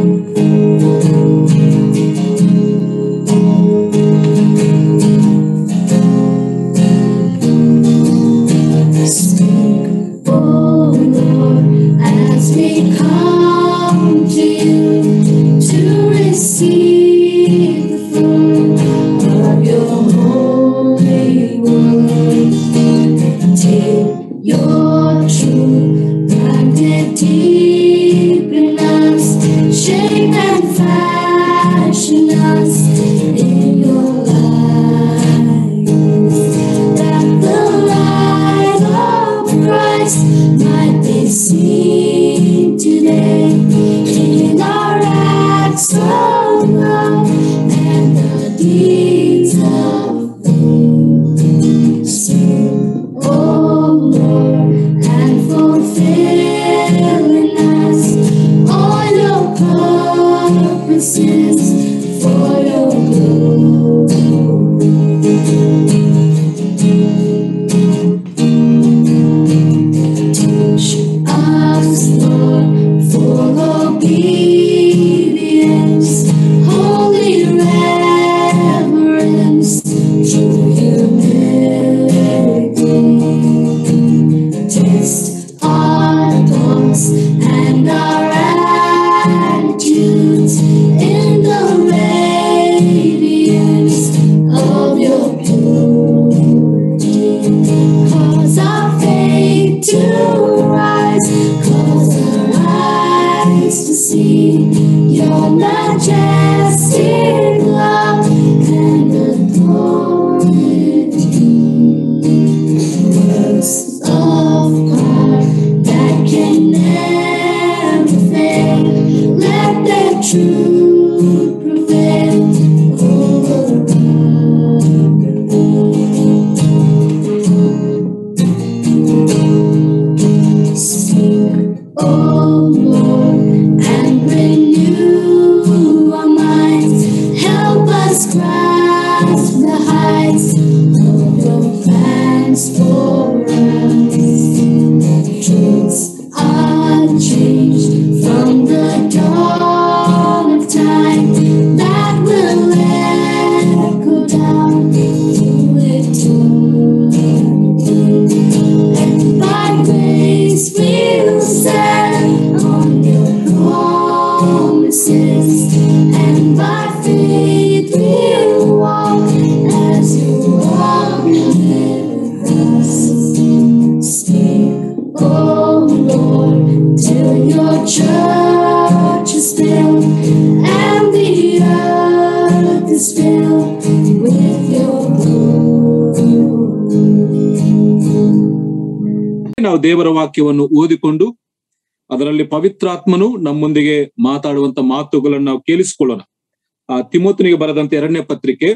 ನಾವು ದೇವರ ವಾಕ್ಯವನ್ನು ಓದಿಕೊಂಡು ಅದರಲ್ಲಿ ಪವಿತ್ರಾತ್ಮನು ನಮ್ಮೊಂದಿಗೆ ಮಾತಾಡುವಂತ ಮಾತುಗಳನ್ನು ನಾವು ಕೇಳಿಸಿಕೊಳ್ಳೋಣ. ಆ ತಿಮೋಥನಿಗೆ ಬರೆದಂತೆ 2ನೇ ಪತ್ರಿಕೆ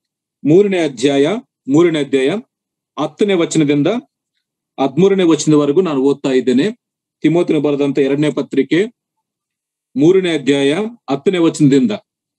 3ನೇ ಅಧ್ಯಾಯ 10ನೇ ವಚನದಿಂದ 13ನೇ ವಚನದವರೆಗೂ ನಾನು ಓದ್ತಾ ಇದ್ದೇನೆ. ತಿಮೋಥನಿಗೆ ಬರೆದಂತೆ 2ನೇ ಪತ್ರಿಕೆ 3ನೇ ಅಧ್ಯಾಯ 10ನೇ ವಚನದಿಂದ,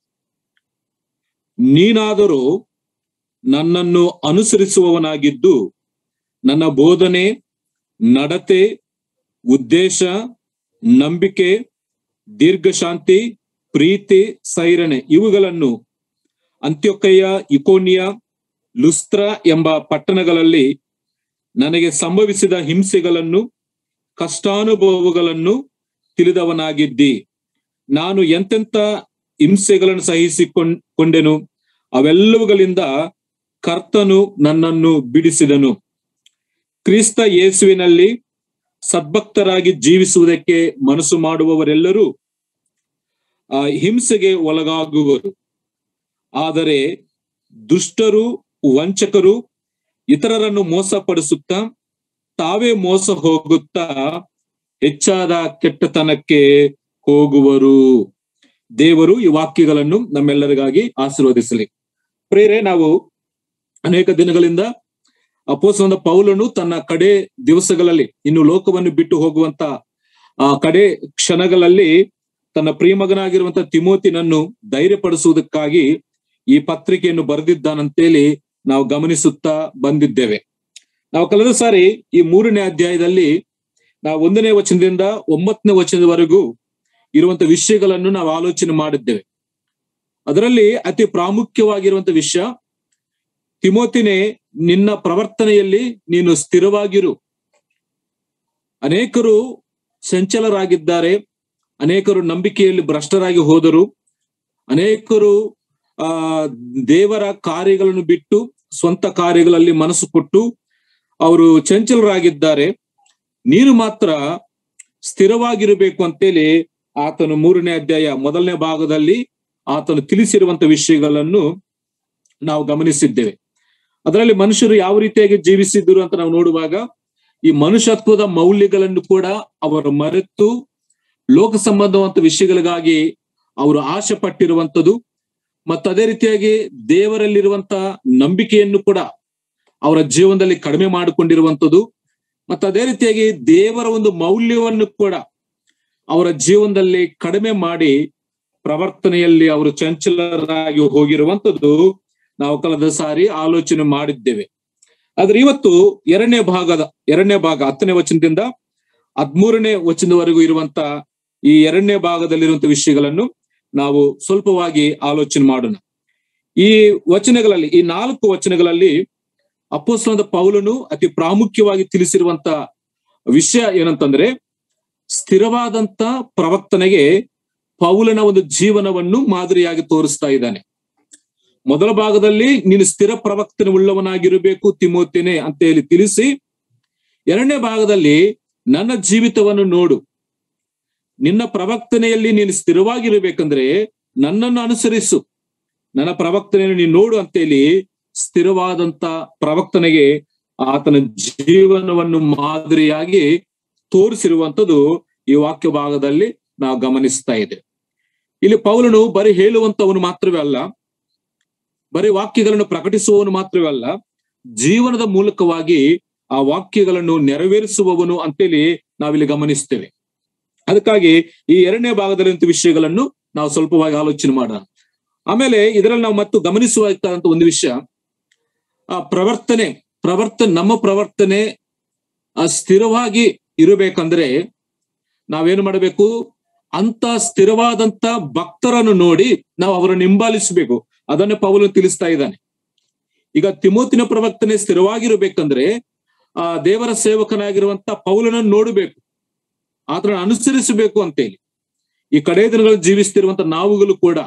ನೀನಾದರೂ ನನ್ನನ್ನು ಅನುಸರಿಸುವವನಾಗಿದ್ದು ನನ್ನ ಬೋಧನೆ, ನಡತೆ, ಉದ್ದೇಶ, ನಂಬಿಕೆ, ದೀರ್ಘಶಾಂತಿ, ಪ್ರೀತಿ, ಸೈರಣೆ ಇವುಗಳನ್ನು ಅಂತ್ಯೊಕಯ್ಯ, ಇಕೋನ್ಯ, ಲುಸ್ತ್ರ ಎಂಬ ಪಟ್ಟಣಗಳಲ್ಲಿ ನನಗೆ ಸಂಭವಿಸಿದ ಹಿಂಸೆಗಳನ್ನು, ಕಷ್ಟಾನುಭವಗಳನ್ನು ತಿಳಿದವನಾಗಿದ್ದಿ. ನಾನು ಎಂತೆಂಥ ಹಿಂಸೆಗಳನ್ನು ಸಹಿಸಿಕೊಂಡೆನು, ಅವೆಲ್ಲವುಗಳಿಂದ ಕರ್ತನು ನನ್ನನ್ನು ಬಿಡಿಸಿದನು. ಕ್ರಿಸ್ತ ಯೇಸುವಿನಲ್ಲಿ ಸದ್ಭಕ್ತರಾಗಿ ಜೀವಿಸುವುದಕ್ಕೆ ಮನಸ್ಸು ಮಾಡುವವರೆಲ್ಲರೂ ಹಿಂಸೆಗೆ ಒಳಗಾಗುವರು. ಆದರೆ ದುಷ್ಟರು, ವಂಚಕರು, ಇತರರನ್ನು ಮೋಸಪಡಿಸುತ್ತಾ ತಾವೇ ಮೋಸ ಹೋಗುತ್ತಾ ಹೆಚ್ಚಾದ ಕೆಟ್ಟತನಕ್ಕೆ ಹೋಗುವರು. ದೇವರು ಈ ವಾಕ್ಯಗಳನ್ನು ನಮ್ಮೆಲ್ಲರಿಗಾಗಿ ಆಶೀರ್ವದಿಸಲಿ. ಪ್ರಿಯರೇ, ನಾವು ಅನೇಕ ದಿನಗಳಿಂದ ಅಪೊಸ್ತಲನಾದ ಪೌಲನು ತನ್ನ ಕಡೆ ದಿವಸಗಳಲ್ಲಿ, ಇನ್ನು ಲೋಕವನ್ನು ಬಿಟ್ಟು ಹೋಗುವಂತ ಆ ಕಡೆ ಕ್ಷಣಗಳಲ್ಲಿ ತನ್ನ ಪ್ರಿಯಮಗನಾಗಿರುವಂತ ತಿಮೋತಿನನ್ನು ಧೈರ್ಯಪಡಿಸುವುದಕ್ಕಾಗಿ ಈ ಪತ್ರಿಕೆಯನ್ನು ಬರೆದಿದ್ದಾನಂತೇಳಿ ನಾವು ಗಮನಿಸುತ್ತಾ ಬಂದಿದ್ದೇವೆ. ನಾವು ಕಳೆದ ಸಾರಿ ಈ 3ನೇ ಅಧ್ಯಾಯದಲ್ಲಿ ನಾವು 1ನೇ ವಚನದಿಂದ 9ನೇ ವಚನದವರೆಗೂ ಇರುವಂತ ವಿಷಯಗಳನ್ನು ನಾವು ಆಲೋಚನೆ ಮಾಡಿದ್ದೇವೆ. ಅದರಲ್ಲಿ ಅತಿ ಪ್ರಾಮುಖ್ಯವಾಗಿರುವಂತ ವಿಷಯ, ತಿಮೋತಿನೇ, ನಿನ್ನ ಪ್ರವರ್ತನೆಯಲ್ಲಿ ನೀನು ಸ್ಥಿರವಾಗಿರು. ಅನೇಕರು ಚಂಚಲರಾಗಿದ್ದಾರೆ, ಅನೇಕರು ನಂಬಿಕೆಯಲ್ಲಿ ಭ್ರಷ್ಟರಾಗಿ ಹೋದರು, ಅನೇಕರು ದೇವರ ಕಾರ್ಯಗಳನ್ನು ಬಿಟ್ಟು ಸ್ವಂತ ಕಾರ್ಯಗಳಲ್ಲಿ ಮನಸ್ಸು ಕೊಟ್ಟು ಅವರು ಚಂಚಲರಾಗಿದ್ದಾರೆ. ನೀನು ಮಾತ್ರ ಸ್ಥಿರವಾಗಿರಬೇಕು ಅಂತೇಳಿ ಆತನು 3ನೇ ಅಧ್ಯಾಯ 1ನೇ ಭಾಗದಲ್ಲಿ ಆತನು ತಿಳಿಸಿರುವಂತ ವಿಷಯಗಳನ್ನು ನಾವು ಗಮನಿಸಿದ್ದೇವೆ. ಅದರಲ್ಲಿ ಮನುಷ್ಯರು ಯಾವ ರೀತಿಯಾಗಿ ಜೀವಿಸಿದ್ರು ಅಂತ ನಾವು ನೋಡುವಾಗ, ಈ ಮನುಷ್ಯತ್ವದ ಮೌಲ್ಯಗಳನ್ನು ಕೂಡ ಅವರು ಮರೆತು ಲೋಕ ಸಂಬಂಧವಂತ ವಿಷಯಗಳಿಗಾಗಿ ಅವರು ಆಶೆ ಪಟ್ಟಿರುವಂಥದ್ದು, ಮತ್ತು ಅದೇ ರೀತಿಯಾಗಿ ದೇವರಲ್ಲಿರುವಂತ ನಂಬಿಕೆಯನ್ನು ಕೂಡ ಅವರ ಜೀವನದಲ್ಲಿ ಕಡಿಮೆ ಮಾಡಿಕೊಂಡಿರುವಂಥದ್ದು, ಮತ್ತು ಅದೇ ರೀತಿಯಾಗಿ ದೇವರ ಒಂದು ಮೌಲ್ಯವನ್ನು ಕೂಡ ಅವರ ಜೀವನದಲ್ಲಿ ಕಡಿಮೆ ಮಾಡಿ ಪ್ರವರ್ತನೆಯಲ್ಲಿ ಅವರು ಚಂಚಲರಾಗಿ ಹೋಗಿರುವಂಥದ್ದು ನಾವು ಕಳೆದ ಸಾರಿ ಆಲೋಚನೆ ಮಾಡಿದ್ದೇವೆ. ಆದ್ರೆ ಇವತ್ತು ಎರಡನೇ ಭಾಗ 10ನೇ ವಚನದಿಂದ 13ನೇ ವಚನದವರೆಗೂ ಇರುವಂತ ಈ 2ನೇ ಭಾಗದಲ್ಲಿರುವಂತ ವಿಷಯಗಳನ್ನು ನಾವು ಸ್ವಲ್ಪವಾಗಿ ಆಲೋಚನೆ ಮಾಡೋಣ. ಈ ವಚನಗಳಲ್ಲಿ, ಈ 4 ವಚನಗಳಲ್ಲಿ ಅಪೊಸ್ತಲನಾದ ಪೌಲನು ಅತಿ ಪ್ರಾಮುಖ್ಯವಾಗಿ ತಿಳಿಸಿರುವಂತ ವಿಷಯ ಏನಂತಂದ್ರೆ, ಸ್ಥಿರವಾದಂತ ಪ್ರವರ್ತನೆಗೆ ಪೌಲನ ಒಂದು ಜೀವನವನ್ನು ಮಾದರಿಯಾಗಿ ತೋರಿಸ್ತಾ ಇದ್ದಾನೆ. ಮೊದಲ ಭಾಗದಲ್ಲಿ ನೀನು ಸ್ಥಿರ ಪ್ರವರ್ತನೆ ಉಳ್ಳವನಾಗಿರಬೇಕು ತಿಮೋತಿನೇ ಅಂತ ಹೇಳಿ ತಿಳಿಸಿ, 2ನೇ ಭಾಗದಲ್ಲಿ ನನ್ನ ಜೀವಿತವನ್ನು ನೋಡು, ನಿನ್ನ ಪ್ರವರ್ತನೆಯಲ್ಲಿ ನೀನು ಸ್ಥಿರವಾಗಿರ್ಬೇಕಂದ್ರೆ ನನ್ನನ್ನು ಅನುಸರಿಸು, ನನ್ನ ಪ್ರವರ್ತನೆಯನ್ನು ನೀನು ನೋಡು ಅಂತೇಳಿ ಸ್ಥಿರವಾದಂತ ಪ್ರವರ್ತನೆಗೆ ಆತನ ಜೀವನವನ್ನು ಮಾದರಿಯಾಗಿ ತೋರಿಸಿರುವಂಥದ್ದು ಈ ವಾಕ್ಯ ಭಾಗದಲ್ಲಿ ನಾವು ಗಮನಿಸ್ತಾ ಇದ್ದೇವೆ. ಇಲ್ಲಿ ಪೌಲನು ಬರೀ ಹೇಳುವಂತವನು ಮಾತ್ರವೇ ಅಲ್ಲ, ಬರೀ ವಾಕ್ಯಗಳನ್ನು ಪ್ರಕಟಿಸುವವನು ಮಾತ್ರವೇ ಅಲ್ಲ, ಜೀವನದ ಮೂಲಕವಾಗಿ ಆ ವಾಕ್ಯಗಳನ್ನು ನೆರವೇರಿಸುವವನು ಅಂತೇಳಿ ನಾವಿಲ್ಲಿ ಗಮನಿಸ್ತೇವೆ. ಅದಕ್ಕಾಗಿ ಈ 2ನೇ ಭಾಗದಲ್ಲಿರುವಂತ ವಿಷಯಗಳನ್ನು ನಾವು ಸ್ವಲ್ಪವಾಗಿ ಆಲೋಚನೆ ಮಾಡೋಣ. ಆಮೇಲೆ ಇದರಲ್ಲಿ ನಾವು ಮತ್ತು ಗಮನಿಸುವಂತ ಒಂದು ವಿಷಯ, ಆ ನಮ್ಮ ಪ್ರವರ್ತನೆ ಸ್ಥಿರವಾಗಿ ಇರಬೇಕಂದ್ರೆ ನಾವೇನು ಮಾಡಬೇಕು? ಅಂತ ಸ್ಥಿರವಾದಂತ ಭಕ್ತರನ್ನು ನೋಡಿ ನಾವು ಅವರನ್ನು ಹಿಂಬಾಲಿಸಬೇಕು. ಅದನ್ನೇ ಪೌಲನು ತಿಳಿಸ್ತಾ ಇದ್ದಾನೆ. ಈಗ ತಿಮೋತಿನ ಪ್ರವರ್ತನೆ ಸ್ಥಿರವಾಗಿರ್ಬೇಕಂದ್ರೆ ದೇವರ ಸೇವಕನಾಗಿರುವಂತ ಪೌಲನನ್ನು ನೋಡಬೇಕು, ಆತನನ್ನು ಅನುಸರಿಸಬೇಕು ಅಂತೇಳಿ. ಈ ಕಡೆ ದಿನಗಳಲ್ಲಿ ಜೀವಿಸ್ತಿರುವಂತ ನಾವುಗಳು ಕೂಡ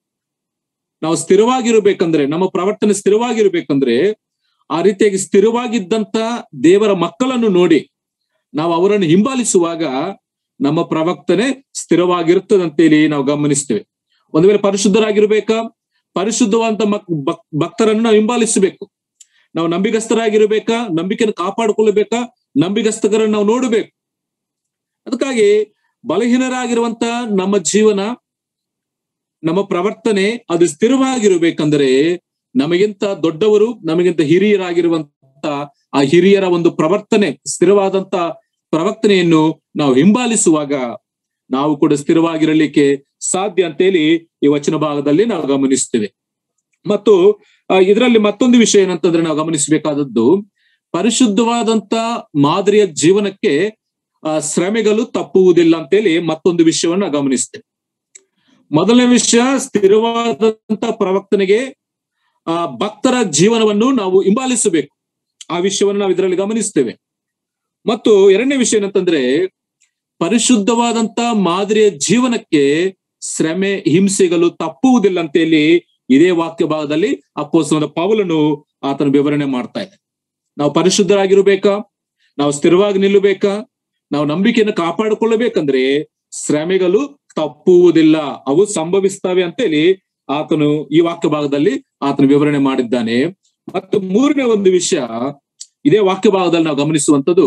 ನಾವು ಸ್ಥಿರವಾಗಿರ್ಬೇಕಂದ್ರೆ, ನಮ್ಮ ಪ್ರವರ್ತನೆ ಸ್ಥಿರವಾಗಿರ್ಬೇಕಂದ್ರೆ ಆ ರೀತಿಯಾಗಿ ಸ್ಥಿರವಾಗಿದ್ದಂತ ದೇವರ ಮಕ್ಕಳನ್ನು ನೋಡಿ ನಾವು ಅವರನ್ನು ಹಿಂಬಾಲಿಸುವಾಗ ನಮ್ಮ ಪ್ರವರ್ತನೆ ಸ್ಥಿರವಾಗಿರ್ತದಂತೇಳಿ ನಾವು ಗಮನಿಸ್ತೇವೆ. ಒಂದು ವೇಳೆ ಪರಿಶುದ್ಧರಾಗಿರ್ಬೇಕಾ, ಪರಿಶುದ್ಧವಾದಂತ ಭಕ್ತರನ್ನು ನಾವು ಹಿಂಬಾಲಿಸಬೇಕು. ನಾವು ನಂಬಿಗಸ್ತರಾಗಿರ್ಬೇಕಾ, ನಂಬಿಕೆಯನ್ನು ಕಾಪಾಡಿಕೊಳ್ಳಬೇಕಾ, ನಂಬಿಗಸ್ತರನ್ನು ನಾವು ನೋಡಬೇಕು. ಅದಕ್ಕಾಗಿ ಬಲಹೀನರಾಗಿರುವಂತ ನಮ್ಮ ಜೀವನ, ನಮ್ಮ ಪ್ರವರ್ತನೆ ಅದು ಸ್ಥಿರವಾಗಿರ್ಬೇಕಂದ್ರೆ ನಮಗಿಂತ ದೊಡ್ಡವರು, ನಮಗಿಂತ ಹಿರಿಯರಾಗಿರುವಂತ ಆ ಹಿರಿಯರ ಒಂದು ಪ್ರವರ್ತನೆ, ಸ್ಥಿರವಾದಂತ ಪ್ರವರ್ತನೆಯನ್ನು ನಾವು ಹಿಂಬಾಲಿಸುವಾಗ ನಾವು ಕೂಡ ಸ್ಥಿರವಾಗಿರಲಿಕ್ಕೆ ಸಾಧ್ಯ ಅಂತೇಳಿ ಈ ವಚನ ಭಾಗದಲ್ಲಿ ನಾವು ಗಮನಿಸ್ತೇವೆ. ಮತ್ತು ಇದರಲ್ಲಿ ಮತ್ತೊಂದು ವಿಷಯ ಏನಂತಂದ್ರೆ ನಾವು ಗಮನಿಸಬೇಕಾದದ್ದು, ಪರಿಶುದ್ಧವಾದಂತ ಮಾದರಿಯ ಜೀವನಕ್ಕೆ ಶ್ರಮೆಗಳು ತಪ್ಪುವುದಿಲ್ಲ ಅಂತೇಳಿ ಮತ್ತೊಂದು ವಿಷಯವನ್ನ ಗಮನಿಸ್ತೇವೆ. ಮೊದಲನೇ ವಿಷಯ, ಸ್ಥಿರವಾದಂತ ಪ್ರವರ್ತನೆಗೆ ಭಕ್ತರ ಜೀವನವನ್ನು ನಾವು ಹಿಂಬಾಲಿಸಬೇಕು. ಆ ವಿಷಯವನ್ನು ನಾವು ಇದರಲ್ಲಿ ಗಮನಿಸ್ತೇವೆ. ಮತ್ತು 2ನೇ ವಿಷಯ ಏನಂತಂದ್ರೆ, ಪರಿಶುದ್ಧವಾದಂತ ಮಾದರಿಯ ಜೀವನಕ್ಕೆ ಶ್ರಮೆ ಹಿಂಸೆಗಳು ತಪ್ಪುವುದಿಲ್ಲ ಅಂತೇಳಿ ಇದೇ ವಾಕ್ಯ ಭಾಗದಲ್ಲಿ ಅಪೊಸ್ತಲನಾದ ಪೌಲನು ಆತನ ವಿವರಣೆ ಮಾಡ್ತಾ ಇದೆ. ನಾವು ಪರಿಶುದ್ಧರಾಗಿರ್ಬೇಕಾ, ನಾವು ಸ್ಥಿರವಾಗಿ ನಿಲ್ಲಬೇಕಾ, ನಾವು ನಂಬಿಕೆಯನ್ನು ಕಾಪಾಡಿಕೊಳ್ಳಬೇಕಂದ್ರೆ ಶ್ರಮೆಗಳು ತಪ್ಪುವುದಿಲ್ಲ, ಅವು ಸಂಭವಿಸ್ತವೆ ಅಂತೇಳಿ ಆತನು ಈ ವಾಕ್ಯ ಭಾಗದಲ್ಲಿ ಆತನ ವಿವರಣೆ ಮಾಡಿದ್ದಾನೆ. ಮತ್ತು 3ನೇ ಒಂದು ವಿಷಯ ಇದೇ ವಾಕ್ಯ ಭಾಗದಲ್ಲಿ ನಾವು ಗಮನಿಸುವಂಥದ್ದು,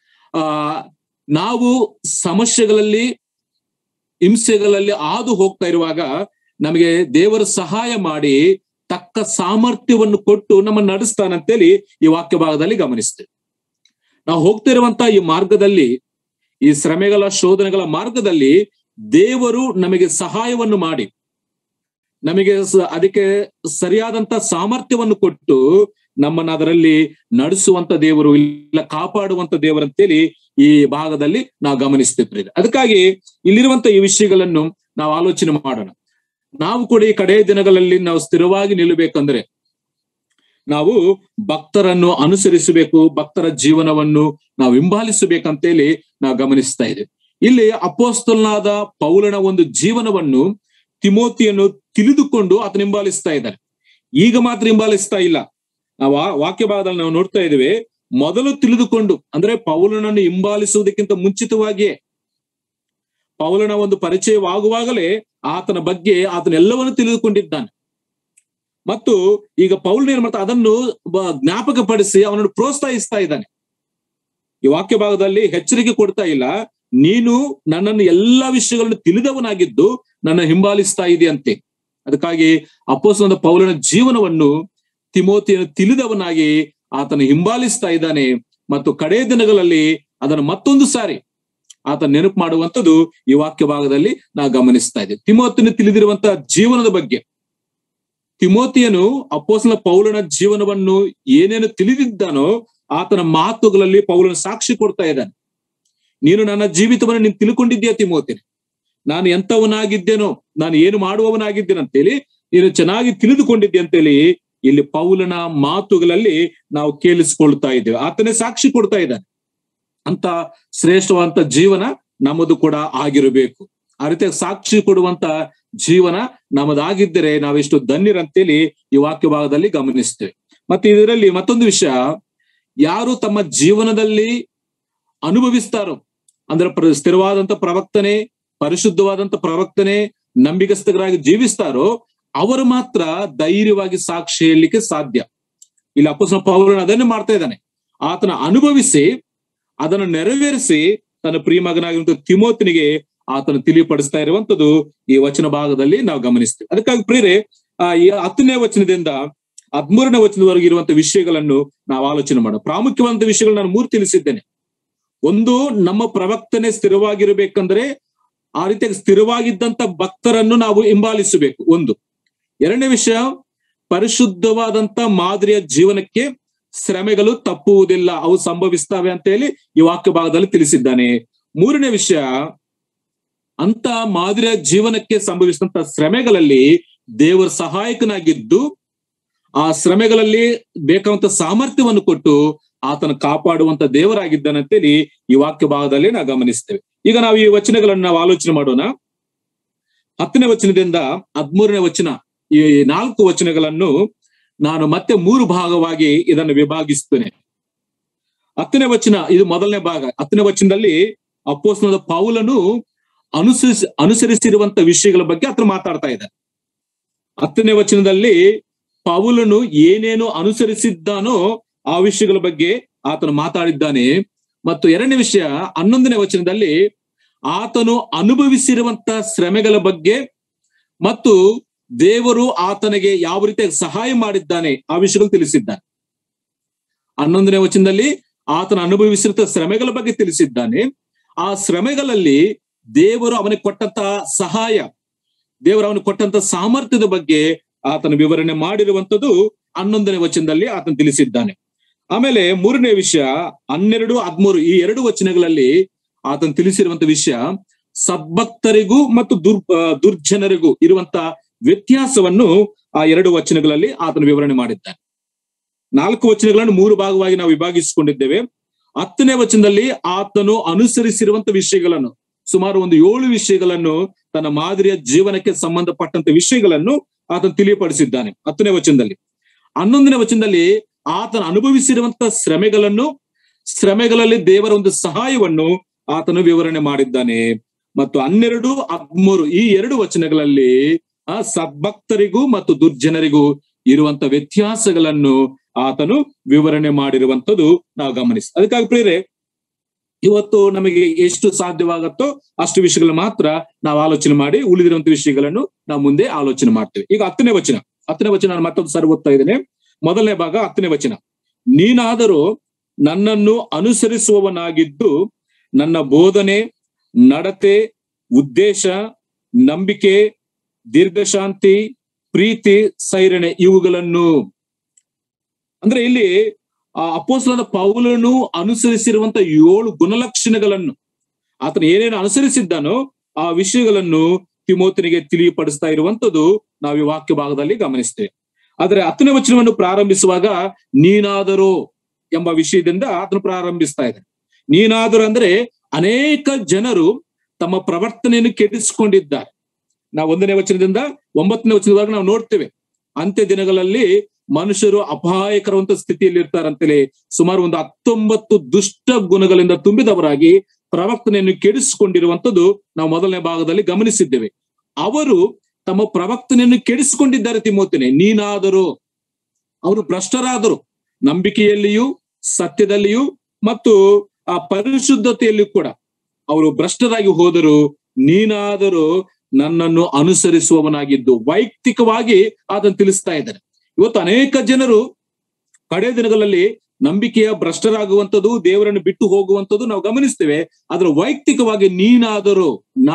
ನಾವು ಸಮಸ್ಯೆಗಳಲ್ಲಿ, ಹಿಂಸೆಗಳಲ್ಲಿ ಹಾದು ಹೋಗ್ತಾ ಇರುವಾಗ ನಮಗೆ ದೇವರ ಸಹಾಯ ಮಾಡಿ ತಕ್ಕ ಸಾಮರ್ಥ್ಯವನ್ನು ಕೊಟ್ಟು ನಮ್ಮನ್ನು ನಡೆಸ್ತಾನಂತೇಳಿ ಈ ವಾಕ್ಯ ಭಾಗದಲ್ಲಿ ಗಮನಿಸ್ತೇವೆ. ನಾವು ಹೋಗ್ತಾ ಇರುವಂತ ಈ ಮಾರ್ಗದಲ್ಲಿ, ಈ ಶ್ರಮೆಗಳ ಶೋಧನೆಗಳ ಮಾರ್ಗದಲ್ಲಿ ದೇವರು ನಮಗೆ ಸಹಾಯವನ್ನು ಮಾಡಿ, ನಮಗೆ ಅದಕ್ಕೆ ಸರಿಯಾದಂತ ಸಾಮರ್ಥ್ಯವನ್ನು ಕೊಟ್ಟು ನಮ್ಮನ್ನ ಅದರಲ್ಲಿ ನಡೆಸುವಂತ ದೇವರು, ಇಲ್ಲ ಕಾಪಾಡುವಂತ ದೇವರಂತೇಳಿ ಈ ಭಾಗದಲ್ಲಿ ನಾವು ಗಮನಿಸ್ತಿರ್ತೀವಿ. ಅದಕ್ಕಾಗಿ ಇಲ್ಲಿರುವಂತ ಈ ವಿಷಯಗಳನ್ನು ನಾವು ಆಲೋಚನೆ ಮಾಡೋಣ. ನಾವು ಕೂಡ ಈ ಕಡೆಯ ದಿನಗಳಲ್ಲಿ ನಾವು ಸ್ಥಿರವಾಗಿ ನಿಲ್ಲಬೇಕಂದ್ರೆ ನಾವು ಭಕ್ತರನ್ನು ಅನುಸರಿಸಬೇಕು, ಭಕ್ತರ ಜೀವನವನ್ನು ನಾವು ಹಿಂಬಾಲಿಸಬೇಕಂತೇಳಿ ನಾವು ಗಮನಿಸ್ತಾ ಇದ್ದೇವೆ. ಇಲ್ಲಿ ಅಪೊಸ್ತಲನಾದ ಪೌಲನ ಒಂದು ಜೀವನವನ್ನು ತಿಮೋತಿಯನ್ನು ತಿಳಿದುಕೊಂಡು ಆತನ ಹಿಂಬಾಲಿಸ್ತಾ ಇದ್ದಾರೆ. ಈಗ ಮಾತ್ರ ಹಿಂಬಾಲಿಸ್ತಾ ಇಲ್ಲ. ನಾವು ವಾಕ್ಯ ಭಾಗದಲ್ಲಿ ನಾವು ನೋಡ್ತಾ ಇದ್ದೇವೆ, ಮೊದಲು ತಿಳಿದುಕೊಂಡು, ಅಂದ್ರೆ ಪೌಲನನ್ನು ಹಿಂಬಾಲಿಸುವುದಕ್ಕಿಂತ ಮುಂಚಿತವಾಗಿಯೇ ಪೌಲನ ಒಂದು ಪರಿಚಯವಾಗುವಾಗಲೇ ಆತನ ಬಗ್ಗೆ ಆತನೆಲ್ಲವನ್ನು ತಿಳಿದುಕೊಂಡಿದ್ದಾನೆ. ಮತ್ತು ಈಗ ಪೌಲನ ಏನ್ ಮಾಡ್ತಾ ಅದನ್ನು ಜ್ಞಾಪಕ ಪಡಿಸಿ ಅವನನ್ನು ಪ್ರೋತ್ಸಾಹಿಸ್ತಾ ಇದ್ದಾನೆ. ಈ ವಾಕ್ಯ ಭಾಗದಲ್ಲಿ ಎಚ್ಚರಿಕೆ ಕೊಡ್ತಾ ಇಲ್ಲ, ನೀನು ನನ್ನನ್ನು ಎಲ್ಲಾ ವಿಷಯಗಳನ್ನು ತಿಳಿದವನಾಗಿದ್ದು ನನ್ನ ಹಿಂಬಾಲಿಸ್ತಾ ಇದೆಯಂತೆ. ಅದಕ್ಕಾಗಿ ಅಪೊಸ್ತಲನಾದ ಪೌಲನ ಜೀವನವನ್ನು ತಿಮೋತಿಯನ್ನು ತಿಳಿದವನಾಗಿ ಆತನ ಹಿಂಬಾಲಿಸ್ತಾ ಇದ್ದಾನೆ. ಮತ್ತು ಕಡೇ ದಿನಗಳಲ್ಲಿ ಅದನ್ನು ಮತ್ತೊಂದು ಸಾರಿ ಆತ ನೆನಪು ಮಾಡುವಂಥದ್ದು ಈ ವಾಕ್ಯ ಭಾಗದಲ್ಲಿ ನಾವು ಗಮನಿಸ್ತಾ ಇದ್ದೇವೆ. ತಿಮೋತಿಯನ್ನು ತಿಳಿದಿರುವಂತಹ ಜೀವನದ ಬಗ್ಗೆ, ತಿಮೋತಿಯನು ಅಪೊಸ್ತಲನ ಪೌಲನ ಜೀವನವನ್ನು ಏನೇನು ತಿಳಿದಿದ್ದಾನೋ ಆತನ ಮಾತುಗಳಲ್ಲಿ ಪೌಲನ ಸಾಕ್ಷಿ ಕೊಡ್ತಾ ಇದ್ದಾನೆ. ನೀನು ನನ್ನ ಜೀವಿತವನ್ನು ನೀನು ತಿಳ್ಕೊಂಡಿದ್ದೀಯ ತಿಮೋತಿನೇ, ನಾನು ಎಂತವನಾಗಿದ್ದೇನೋ, ನಾನು ಏನು ಮಾಡುವವನಾಗಿದ್ದೇನೆ ಅಂತೇಳಿ ನೀನು ಚೆನ್ನಾಗಿ ತಿಳಿದುಕೊಂಡಿದ್ದೆ ಅಂತೇಳಿ ಇಲ್ಲಿ ಪೌಲನ ಮಾತುಗಳಲ್ಲಿ ನಾವು ಕೇಳಿಸ್ಕೊಳ್ತಾ ಇದ್ದೇವೆ. ಆತನೇ ಸಾಕ್ಷಿ ಕೊಡ್ತಾ ಇದ್ದಾನೆ. ಅಂತ ಶ್ರೇಷ್ಠವಂತ ಜೀವನ ನಮ್ಮದು ಕೂಡ ಆಗಿರಬೇಕು. ಆ ರೀತಿಯ ಸಾಕ್ಷಿ ಕೊಡುವಂತ ಜೀವನ ನಮ್ಮದಾಗಿದ್ದರೆ ನಾವೆಷ್ಟು ಧನ್ಯರಂತೇಳಿ ಈ ವಾಕ್ಯ ಭಾಗದಲ್ಲಿ ಗಮನಿಸ್ತೇವೆ. ಮತ್ತೆ ಇದರಲ್ಲಿ ಮತ್ತೊಂದು ವಿಷಯ, ಯಾರು ತಮ್ಮ ಜೀವನದಲ್ಲಿ ಅನುಭವಿಸ್ತಾರೋ, ಅಂದ್ರೆ ಸ್ಥಿರವಾದಂತ ಪ್ರವರ್ತನೆ, ಪರಿಶುದ್ಧವಾದಂತ ಪ್ರವರ್ತನೆ, ನಂಬಿಕಸ್ಥರಾಗಿ ಜೀವಿಸ್ತಾರೋ ಅವರು ಮಾತ್ರ ಧೈರ್ಯವಾಗಿ ಸಾಕ್ಷಿ ಹೇಳಲಿಕ್ಕೆ ಸಾಧ್ಯ. ಇಲ್ಲಿ ಅಪೊಸ್ತಲನ ಪೌಲನು ಅದನ್ನೇ ಮಾಡ್ತಾ ಇದ್ದಾನೆ. ಆತನ ಅನುಭವಿಸಿ ಅದನ್ನು ನೆರವೇರಿಸಿ ತನ್ನ ಪ್ರಿಯಮಗನಾಗಿರುವಂತ ತಿಮೋತಿನಿಗೆ ಆತನು ತಿಳಿಪಡಿಸ್ತಾ ಇರುವಂತದ್ದು ಈ ವಚನ ಭಾಗದಲ್ಲಿ ನಾವು ಗಮನಿಸ್ತೇವೆ. ಅದಕ್ಕಾಗಿ ಪ್ರಿಯರೇ, ಈ 10ನೇ ವಚನದಿಂದ 13ನೇ ವಚನದವರೆಗೆ ಇರುವಂತಹ ವಿಷಯಗಳನ್ನು ನಾವು ಆಲೋಚನೆ ಮಾಡೋಣ. ಪ್ರಾಮುಖ್ಯವಾದ ವಿಷಯಗಳು ನಾನು 3 ತಿಳಿಸಿದ್ದೇನೆ. ಒಂದು, ನಮ್ಮ ಪ್ರವರ್ತನೆ ಸ್ಥಿರವಾಗಿರಬೇಕಂದ್ರೆ ಆ ರೀತಿಯಾಗಿ ಸ್ಥಿರವಾಗಿದ್ದಂತ ಭಕ್ತರನ್ನು ನಾವು ಹಿಂಬಾಲಿಸಬೇಕು. ಒಂದು. ಎರಡನೇ ವಿಷಯ, ಪರಿಶುದ್ಧವಾದಂತ ಮಾದರಿಯ ಜೀವನಕ್ಕೆ ಶ್ರಮೆಗಳು ತಪ್ಪುವುದಿಲ್ಲ, ಅವು ಸಂಭವಿಸ್ತವೆ ಅಂತ ಹೇಳಿ ಈ ವಾಕ್ಯ ಭಾಗದಲ್ಲಿ ತಿಳಿಸಿದ್ದಾನೆ. ಮೂರನೇ ವಿಷಯ, ಅಂತ ಮಾದರಿಯ ಜೀವನಕ್ಕೆ ಸಂಭವಿಸಿದಂತ ಶ್ರಮೆಗಳಲ್ಲಿ ದೇವರ ಸಹಾಯಕನಾಗಿದ್ದು ಆ ಶ್ರಮೆಗಳಲ್ಲಿ ಬೇಕಾದಂತ ಸಾಮರ್ಥ್ಯವನ್ನು ಕೊಟ್ಟು ಆತನ ಕಾಪಾಡುವಂತ ದೇವರಾಗಿದ್ದಾನೆ ಅಂತೇಳಿ ಈ ವಾಕ್ಯ ಭಾಗದಲ್ಲಿ ನಾವು ಗಮನಿಸ್ತೇವೆ. ಈಗ ನಾವು ಈ ವಚನಗಳನ್ನು ನಾವು ಆಲೋಚನೆ ಮಾಡೋಣ. 10ನೇ ವಚನದಿಂದ 13ನೇ ವಚನ, ಈ 4 ವಚನಗಳನ್ನು ನಾನು ಮತ್ತೆ 3 ಭಾಗವಾಗಿ ಇದನ್ನು ವಿಭಾಗಿಸ್ತೇನೆ. 10ನೇ ವಚನ ಇದು ಮೊದಲನೇ ಭಾಗ. 10ನೇ ವಚನದಲ್ಲಿ ಅಪೊಸ್ತಲನಾದ ಪೌಲನು ಅನುಸರಿಸಿರುವಂತ ವಿಷಯಗಳ ಬಗ್ಗೆ ಆತನು ಮಾತಾಡ್ತಾ ಇದ್ದಾನೆ. 10ನೇ ವಚನದಲ್ಲಿ ಪೌಲನು ಏನೇನು ಅನುಸರಿಸಿದ್ದಾನೋ ಆ ವಿಷಯಗಳ ಬಗ್ಗೆ ಆತನು ಮಾತಾಡಿದ್ದಾನೆ. ಮತ್ತು ಎರಡನೇ ವಿಷಯ 11ನೇ ವಚನದಲ್ಲಿ ಆತನು ಅನುಭವಿಸಿರುವಂತ ಶ್ರಮೆಗಳ ಬಗ್ಗೆ ಮತ್ತು ದೇವರು ಆತನಿಗೆ ಯಾವ ರೀತಿ ಸಹಾಯ ಮಾಡಿದ್ದಾನೆ ಆ ವಿಷಯಗಳು ತಿಳಿಸಿದ್ದಾನೆ. 11ನೇ ವಚನದಲ್ಲಿ ಆತನು ಅನುಭವಿಸಿರುವಂತ ಶ್ರಮೆಗಳ ಬಗ್ಗೆ ತಿಳಿಸಿದ್ದಾನೆ. ಆ ಶ್ರಮೆಗಳಲ್ಲಿ ದೇವರು ಅವನಿಗೆ ಕೊಟ್ಟಂತಹ ಸಹಾಯ, ದೇವರು ಅವನಿಗೆ ಕೊಟ್ಟಂತ ಸಾಮರ್ಥ್ಯದ ಬಗ್ಗೆ ಆತನ ವಿವರಣೆ ಮಾಡಿರುವಂತದ್ದು 11ನೇ ವಚನದಲ್ಲಿ ಆತನು ತಿಳಿಸಿದ್ದಾನೆ. ಆಮೇಲೆ 3ನೇ ವಿಷಯ 12, 13 ಈ 2 ವಚನಗಳಲ್ಲಿ ಆತನು ತಿಳಿಸಿರುವಂತ ವಿಷಯ ಸದ್ಭಕ್ತರಿಗೂ ಮತ್ತು ದುರ್ಜನರಿಗೂ ಇರುವಂತ ವ್ಯತ್ಯಾಸವನ್ನು ಆ 2 ವಚನಗಳಲ್ಲಿ ಆತನು ವಿವರಣೆ ಮಾಡಿದ್ದಾನೆ. 4 ವಚನಗಳನ್ನು 3 ಭಾಗವಾಗಿ ನಾವು ವಿಭಾಗಿಸಿಕೊಂಡಿದ್ದೇವೆ. 10ನೇ ವಚನದಲ್ಲಿ ಆತನು ಅನುಸರಿಸಿರುವಂತ ವಿಷಯಗಳನ್ನು, ಸುಮಾರು ಒಂದು 7 ವಿಷಯಗಳನ್ನು, ತನ್ನ ಮಾದರಿಯ ಜೀವನಕ್ಕೆ ಸಂಬಂಧಪಟ್ಟಂತ ವಿಷಯಗಳನ್ನು ಆತನು ತಿಳಿಯಪಡಿಸಿದ್ದಾನೆ 10ನೇ ವಚನದಲ್ಲಿ. 11ನೇ ವಚನದಲ್ಲಿ ಆತನು ಅನುಭವಿಸಿರುವಂತ ಶ್ರಮೆಗಳಲ್ಲಿ ದೇವರ ಒಂದು ಸಹಾಯವನ್ನು ಆತನು ವಿವರಣೆ ಮಾಡಿದ್ದಾನೆ. ಮತ್ತು 12, 13 ಈ 2 ವಚನಗಳಲ್ಲಿ ಸದ್ಭಕ್ತರಿಗೂ ಮತ್ತು ದುರ್ಜನರಿಗೂ ಇರುವಂತ ವ್ಯತ್ಯಾಸಗಳನ್ನು ಆತನು ವಿವರಣೆ ಮಾಡಿರುವಂತದ್ದು ನಾವು ಗಮನಿಸಿ. ಅದಕ್ಕಾಗಿ ಪ್ರಿಯರೇ, ಇವತ್ತು ನಮಗೆ ಎಷ್ಟು ಸಾಧ್ಯವಾಗತ್ತೋ ಅಷ್ಟು ವಿಷಯಗಳು ಮಾತ್ರ ನಾವು ಆಲೋಚನೆ ಮಾಡಿ ಉಳಿದಿರುವಂತ ವಿಷಯಗಳನ್ನು ನಾವು ಮುಂದೆ ಆಲೋಚನೆ ಮಾಡ್ತೇವೆ. ಈಗ 10ನೇ ವಚನ ನಾನು ಮತ್ತೊಂದು ಸಾರಿ ಓದ್ತಾ ಇದ್ದೇನೆ. ಮೊದಲನೇ ಭಾಗ 10ನೇ ವಚನ. ನೀನಾದರೂ ನನ್ನನ್ನು ಅನುಸರಿಸುವವನಾಗಿದ್ದು ನನ್ನ ಬೋಧನೆ, ನಡತೆ, ಉದ್ದೇಶ, ನಂಬಿಕೆ, ದೀರ್ಘಶಾಂತಿ, ಪ್ರೀತಿ, ಸೈರಣೆ ಇವುಗಳನ್ನು ಅಂದ್ರೆ ಇಲ್ಲಿ ಅಪೊಸ್ತಲನಾದ ಪೌಲನು ಅನುಸರಿಸಿರುವಂತ 7 ಗುಣಲಕ್ಷಣಗಳನ್ನು ಆತನು ಏನೇನು ಅನುಸರಿಸಿದ್ದಾನೋ ಆ ವಿಷಯಗಳನ್ನು ತಿಮೋಥನಿಗೆ ತಿಳಿಯಪಡಿಸ್ತಾ ಇರುವಂತದ್ದು ನಾವು ಈ ವಾಕ್ಯ ಭಾಗದಲ್ಲಿ ಗಮನಿಸ್ತೇವೆ. ಆದ್ರೆ 10ನೇ ವಚನವನ್ನು ಪ್ರಾರಂಭಿಸುವಾಗ ನೀನಾದರೂ ಎಂಬ ವಿಷಯದಿಂದ ಆತನು ಪ್ರಾರಂಭಿಸ್ತಾ ಇದ್ದಾನೆ. ನೀನಾದರೂ ಅಂದ್ರೆ ಅನೇಕ ಜನರು ತಮ್ಮ ಪ್ರವರ್ತನೆಯನ್ನು ಕೆಡಿಸಿಕೊಂಡಿದ್ದಾರೆ. ನಾವು 1ನೇ ವಚನದಿಂದ 9ನೇ ವಚನದವರೆಗೆ ನಾವು ನೋಡ್ತೇವೆ. ಅಂತ್ಯ ದಿನಗಳಲ್ಲಿ ಮನುಷ್ಯರು ಅಪಾಯಕರವಂತ ಸ್ಥಿತಿಯಲ್ಲಿ ಇರ್ತಾರಂತೇಳಿ ಸುಮಾರು ಒಂದು 19 ದುಷ್ಟ ಗುಣಗಳಿಂದ ತುಂಬಿದವರಾಗಿ ಪ್ರವರ್ತನೆಯನ್ನು ಕೆಡಿಸಿಕೊಂಡಿರುವಂತದ್ದು ನಾವು ಮೊದಲನೇ ಭಾಗದಲ್ಲಿ ಗಮನಿಸಿದ್ದೇವೆ. ಅವರು ತಮ್ಮ ಪ್ರವರ್ತನೆಯನ್ನು ಕೆಡಿಸಿಕೊಂಡಿದ್ದಾರೆ. ತಿಮೋಥನೇ, ನೀನಾದರೂ, ಅವರು ಭ್ರಷ್ಟರಾದರು, ನಂಬಿಕೆಯಲ್ಲಿಯೂ ಸತ್ಯದಲ್ಲಿಯೂ ಮತ್ತು ಆ ಪರಿಶುದ್ಧತೆಯಲ್ಲಿಯೂ ಕೂಡ ಅವರು ಭ್ರಷ್ಟರಾಗಿ ಹೋದರು. ನೀನಾದರೂ ನನ್ನನ್ನು ಅನುಸರಿಸುವವನಾಗಿದ್ದು, ವೈಯಕ್ತಿಕವಾಗಿ ಅದನ್ನು ತಿಳಿಸ್ತಾ ಇದ್ದಾರೆ. ಇವತ್ತು ಅನೇಕ ಜನರು ಕಡೆ ದಿನಗಳಲ್ಲಿ ನಂಬಿಕೆಯ ಭ್ರಷ್ಟರಾಗುವಂಥದ್ದು, ದೇವರನ್ನು ಬಿಟ್ಟು ಹೋಗುವಂಥದ್ದು ನಾವು ಗಮನಿಸ್ತೇವೆ. ಆದ್ರೆ ವೈಯಕ್ತಿಕವಾಗಿ ನೀನಾದರೂ,